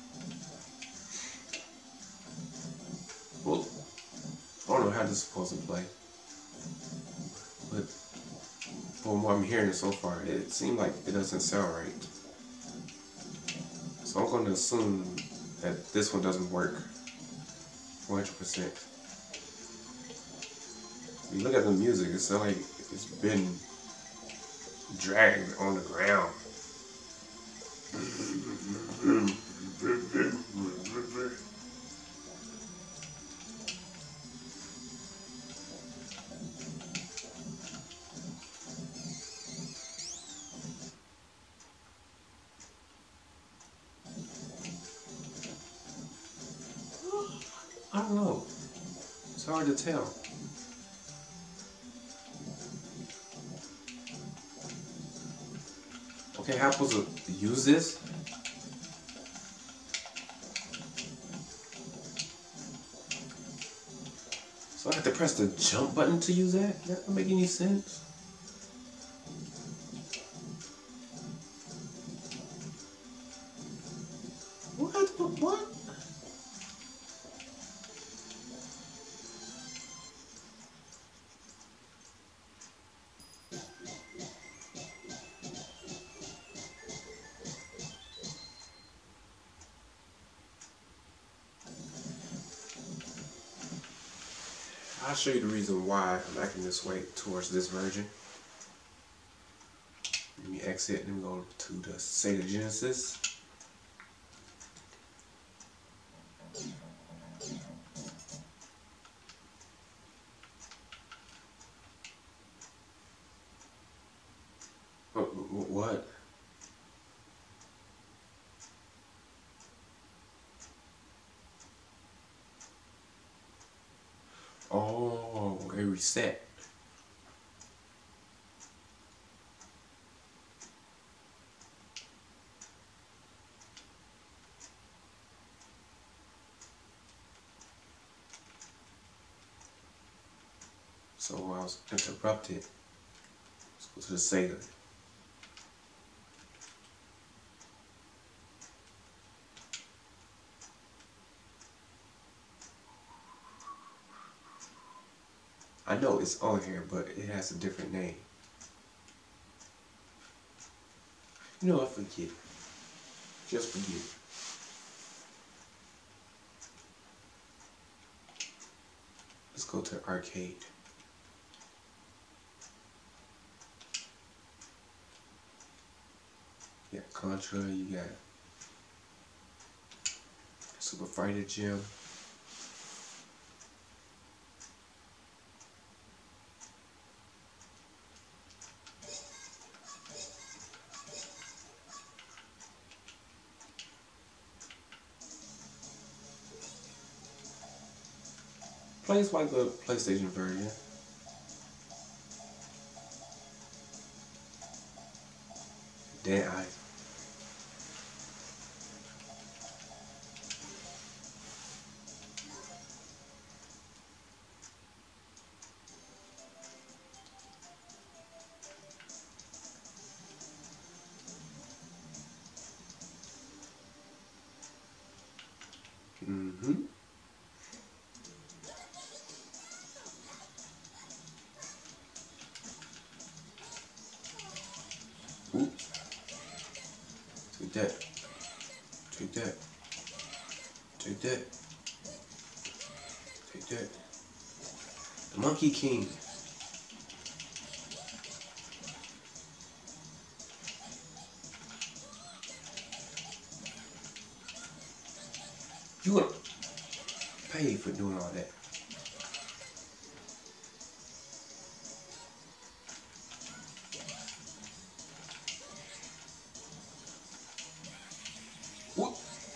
well, I don't know how this is supposed to play, but from what I'm hearing so far, it seems like it doesn't sound right. So I'm going to assume that this one doesn't work one hundred percent. If you look at the music, it sounds like it's been dragged on the ground. I don't know. It's hard to tell. Okay, how am I supposed to use this? So I have to press the jump button to use that? That doesn't make any sense. What? What? What? I'll show you the reason why I'm acting this way towards this version. Let me exit and go to the Sega Genesis. What? Oh, it reset. So I was interrupted. Let's go to the Sega. I know it's on here, but it has a different name. You know, I forget. Just forget. Let's go to arcade. You got Contra, you got Super Fighter Gym. Plays like the PlayStation version. Dead Eye. Mm-hmm. Ooh. Take that. Take that. Take that. Take that. The Monkey King. You gonna pay for doing all that. What?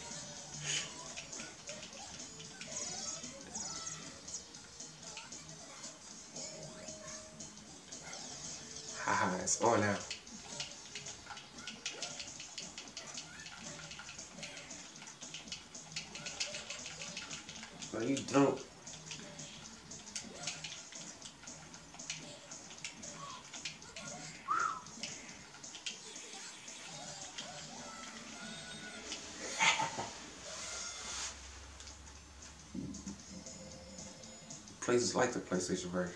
Haha, it's on now. No, you don't. Places like the PlayStation version.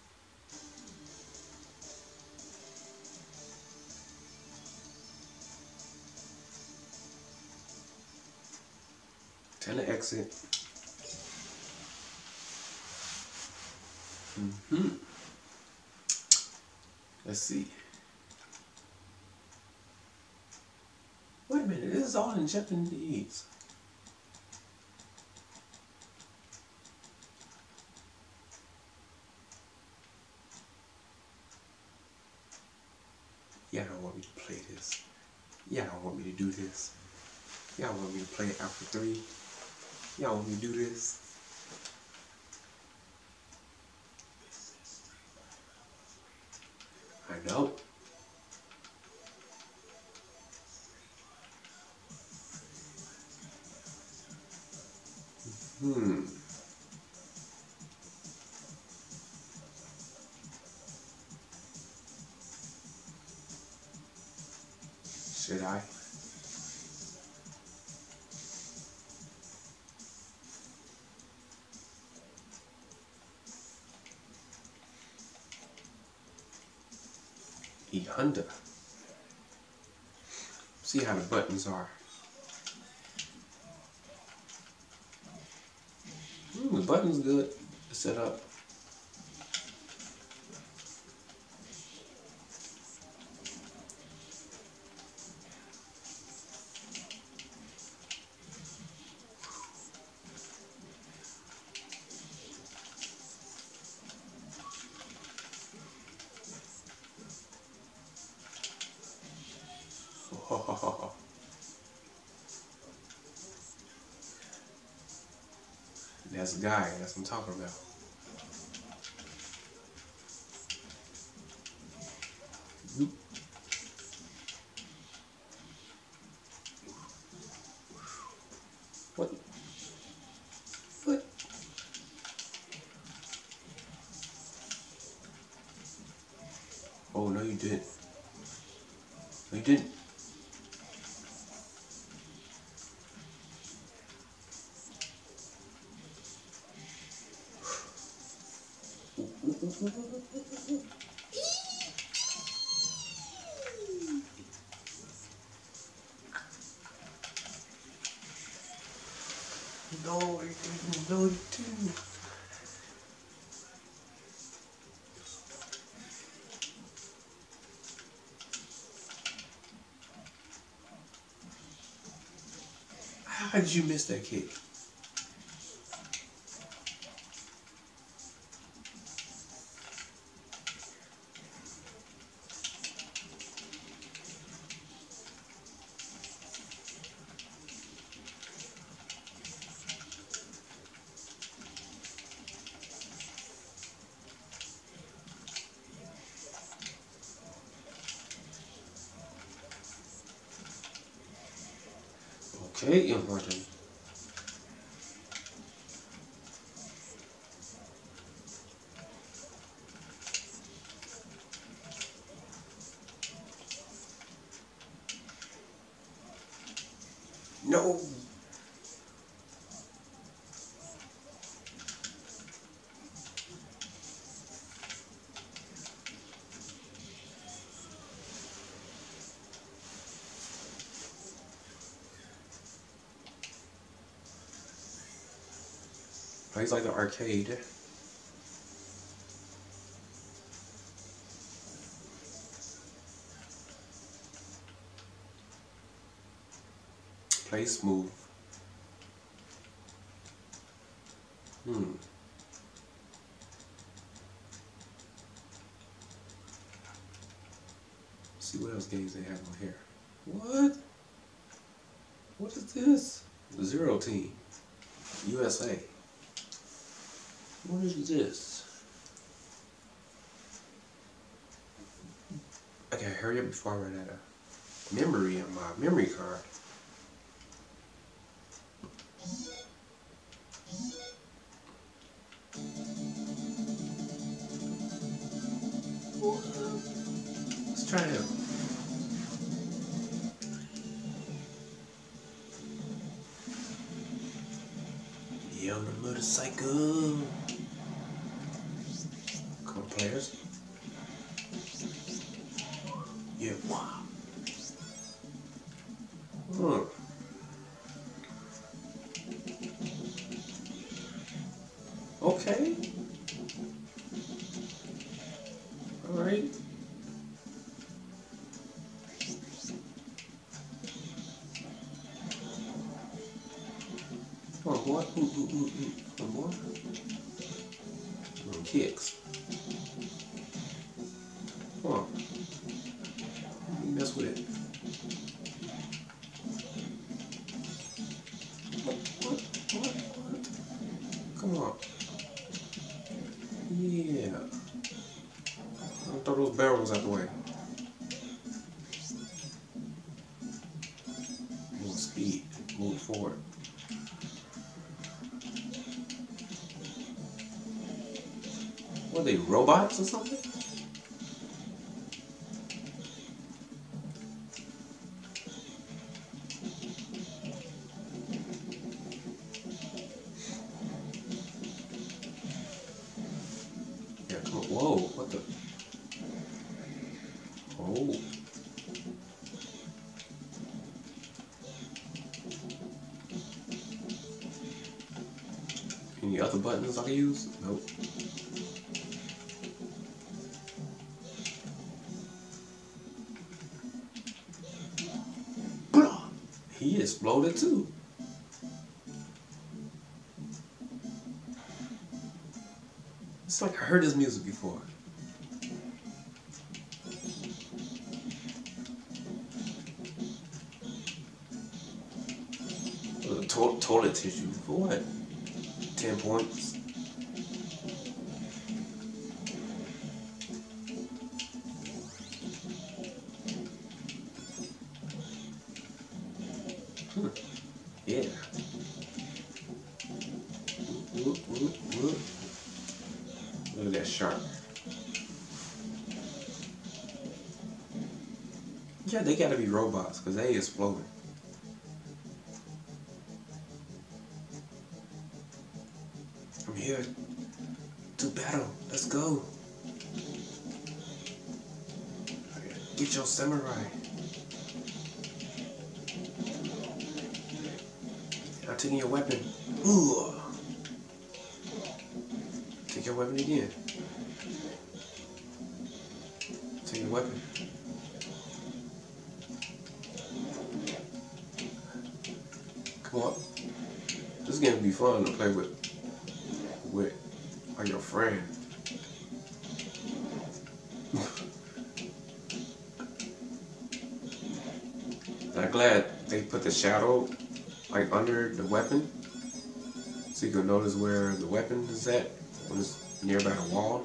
Turn the exit. Mm-hmm. Let's see. Wait a minute, this is all in Japanese. Y'all don't want me to play this. Y'all don't want me to do this. Y'all want me to play it after three. Y'all want me to do this. I know. Hmm. Should I? E Honda. See how the buttons are. Hmm, the button's good to set up. That's a guy, that's what I'm talking about. Oop. What? What? Oh, no you didn't. No you didn't. No, you didn't. No, you didn't. How did you miss that kick? Okay, young Martin. No. Plays like the arcade. Play smooth. Hmm. Let's see what else games they have on here. What? What is this? The Zero Team. U S A. What is this? I gotta hurry up before I run out of memory on my memory card. Let's try it out. Yeah, on the motorcycle. Come on, players. Yeah, wow. Hmm. Okay. All right. Come on, boy. Ooh, ooh, ooh, ooh. Come on, boy. Little kicks. Come on. You mess with it. What? What? What? What? Come on. Yeah. I'll throw those barrels out the way. More speed. Move forward. What are they, robots or something? Yeah, come on. Whoa, what the? Oh. Any other buttons I can use? Nope. He exploded too. It's like I heard his music before. to toilet tissue. For what? Ten points. Hmm. Yeah. Whoop, whoop, whoop. Look at that shark. Yeah, they gotta be robots because they exploding. I'm here to battle. Let's go. Get your samurai. I'm taking your weapon. Ooh. Take your weapon again. Take your weapon. Come on. This game will be fun to play with with or your friend. I'm glad they put the shadow like under the weapon so you can notice where the weapon is at when it's nearby the wall.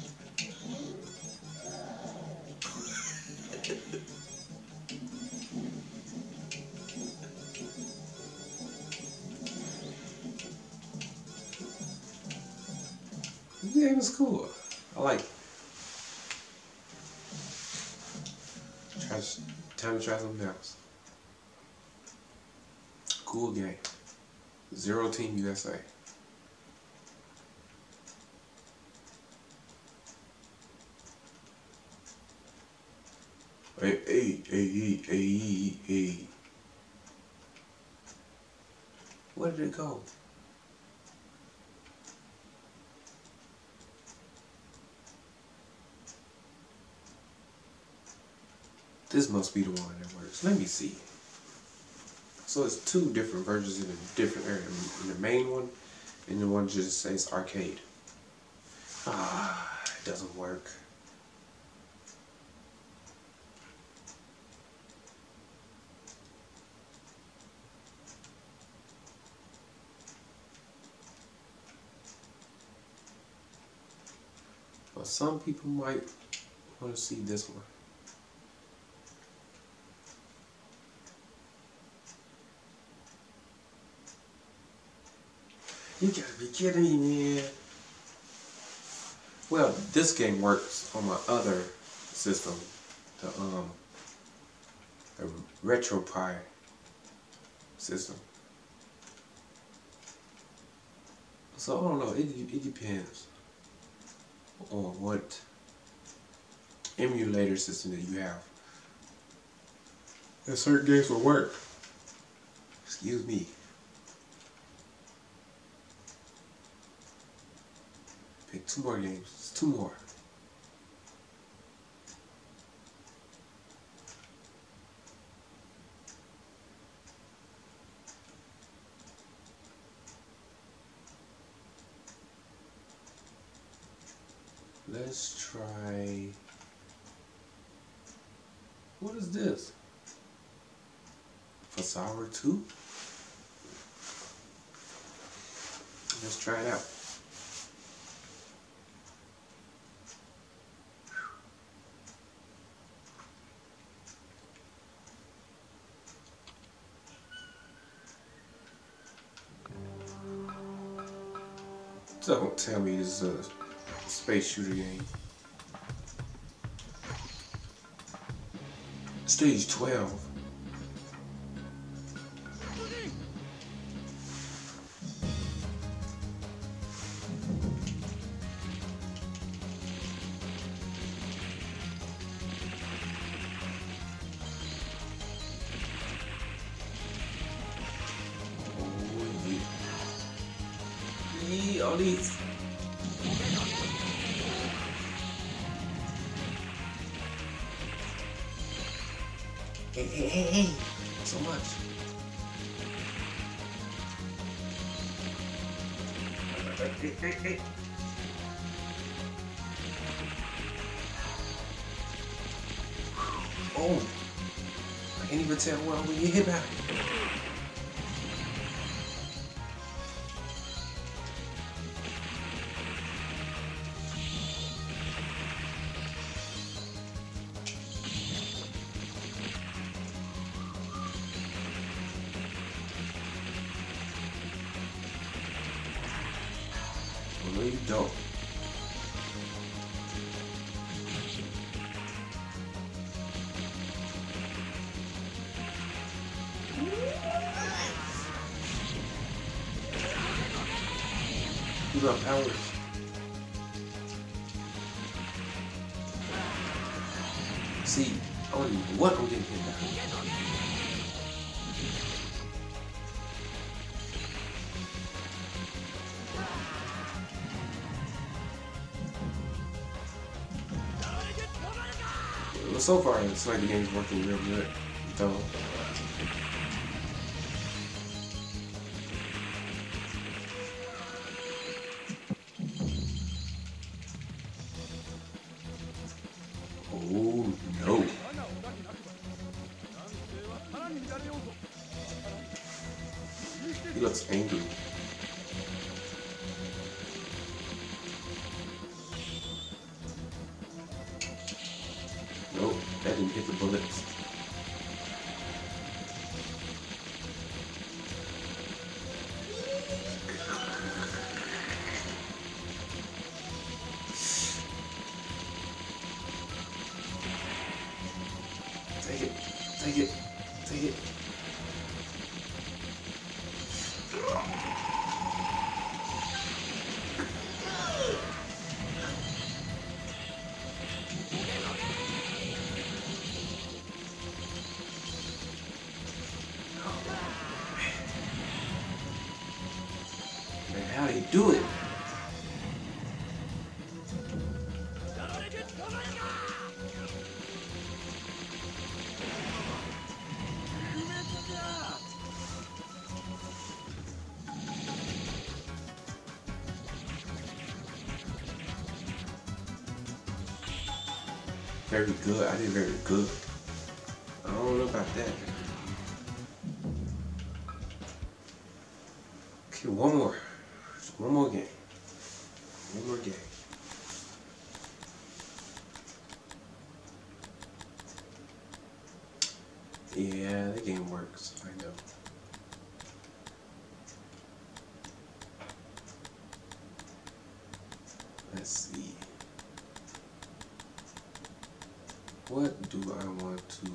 This game is cool. I like it. Try, time to try something else. Cool game. Zero Team U S A. Hey, hey, hey, hey, hey. Where did it go? This must be the one that works. Let me see. So it's two different versions in a different area. In the main one, and the one just says arcade. Ah, it doesn't work. But some people might want to see this one. You gotta be kidding me, man. Well, this game works on my other system, the um, the RetroPie system. So I don't know. It it depends on what emulator system that you have. And certain games will work. Excuse me. Pick two more games. It's two more. Let's try. What is this? For Sour two? Let's try it out. Don't tell me this is a space shooter game. Stage twelve. All these. Hey, hey, hey, hey, not so much. Hey, hey, hey. Oh, I can't even tell what I'm gonna get hit by. dope. Use our powers. See, I don't even know what I'm getting hit by. Well, so far, it's like the game's working real good, though. Oh no. He looks angry. Nope, that didn't hit the bullets. Take it, take it, take it. Man, how do you do it? Very good. I did very good. I don't know about that. Okay, one more. Just one more game. One more game. Yeah, the game works. I know. Let's see. What do I want to...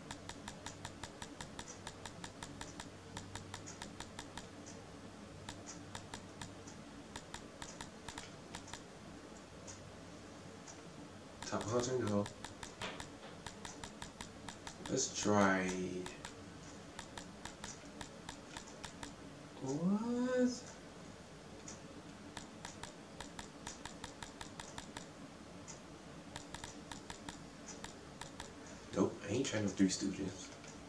Top one hundred, no. Let's try... What? Nope, I ain't trying to Three Stooges.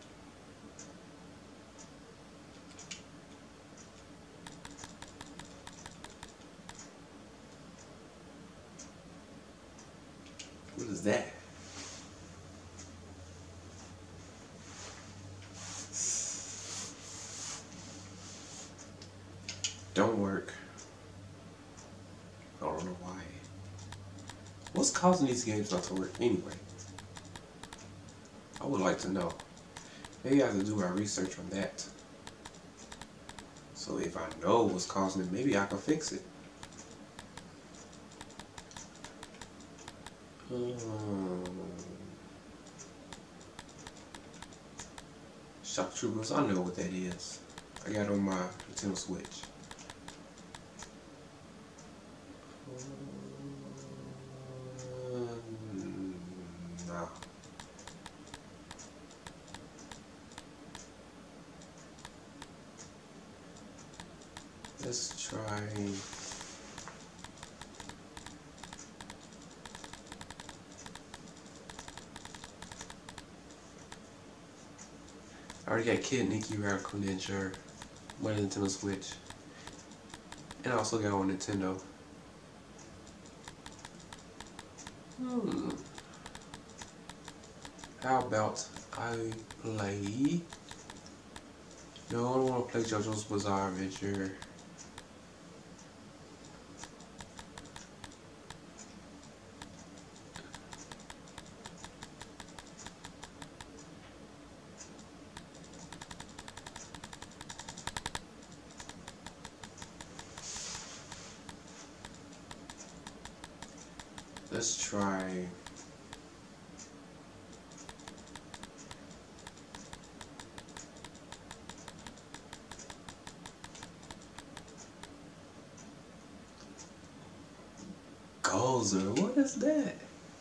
What is that? Don't work. I don't know why. What's causing these games not to work anyway? I would like to know. Maybe I have to do my research on that. So if I know what's causing it, maybe I can fix it. Um, Shock Troopers, I know what that is. I got it on my Nintendo Switch. Um, nah. Let's try. I already got Kid Nikki Radical Ninja, my Nintendo Switch, and I also got on Nintendo. Hmm. How about I play? No, I don't want to play JoJo's Bizarre Adventure. let's try. Gozer, what is that?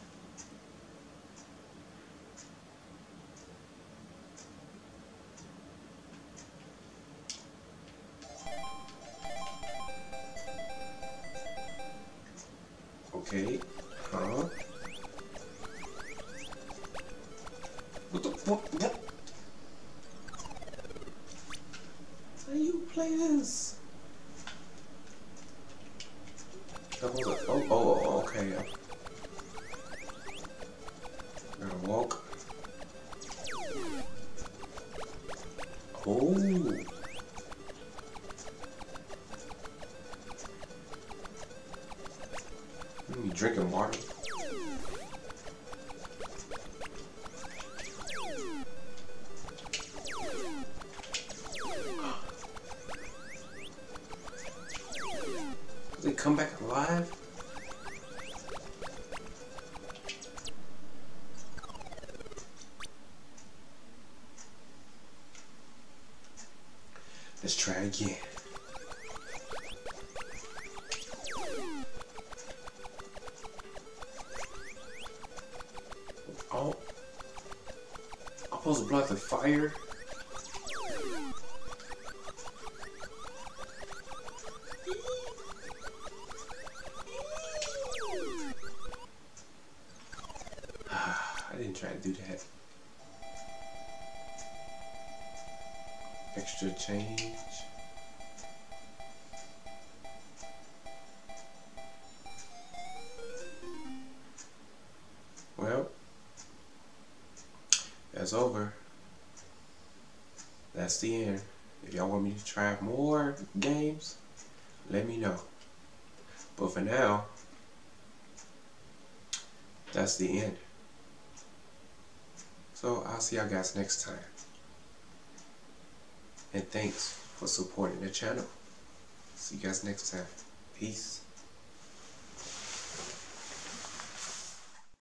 Okay, huh? What the what? What? How you play this? That was a, oh, oh, oh, okay. Gotta walk. Oh. You drinking water? Did they come back alive? Let's try again. Oh, I'm supposed to block the fire. I didn't try to do that. Extra change. Well, that's over. That's the end. If y'all want me to try more games, let me know. But for now, that's the end. So I'll see y'all guys next time. And thanks for supporting the channel. See you guys next time. Peace.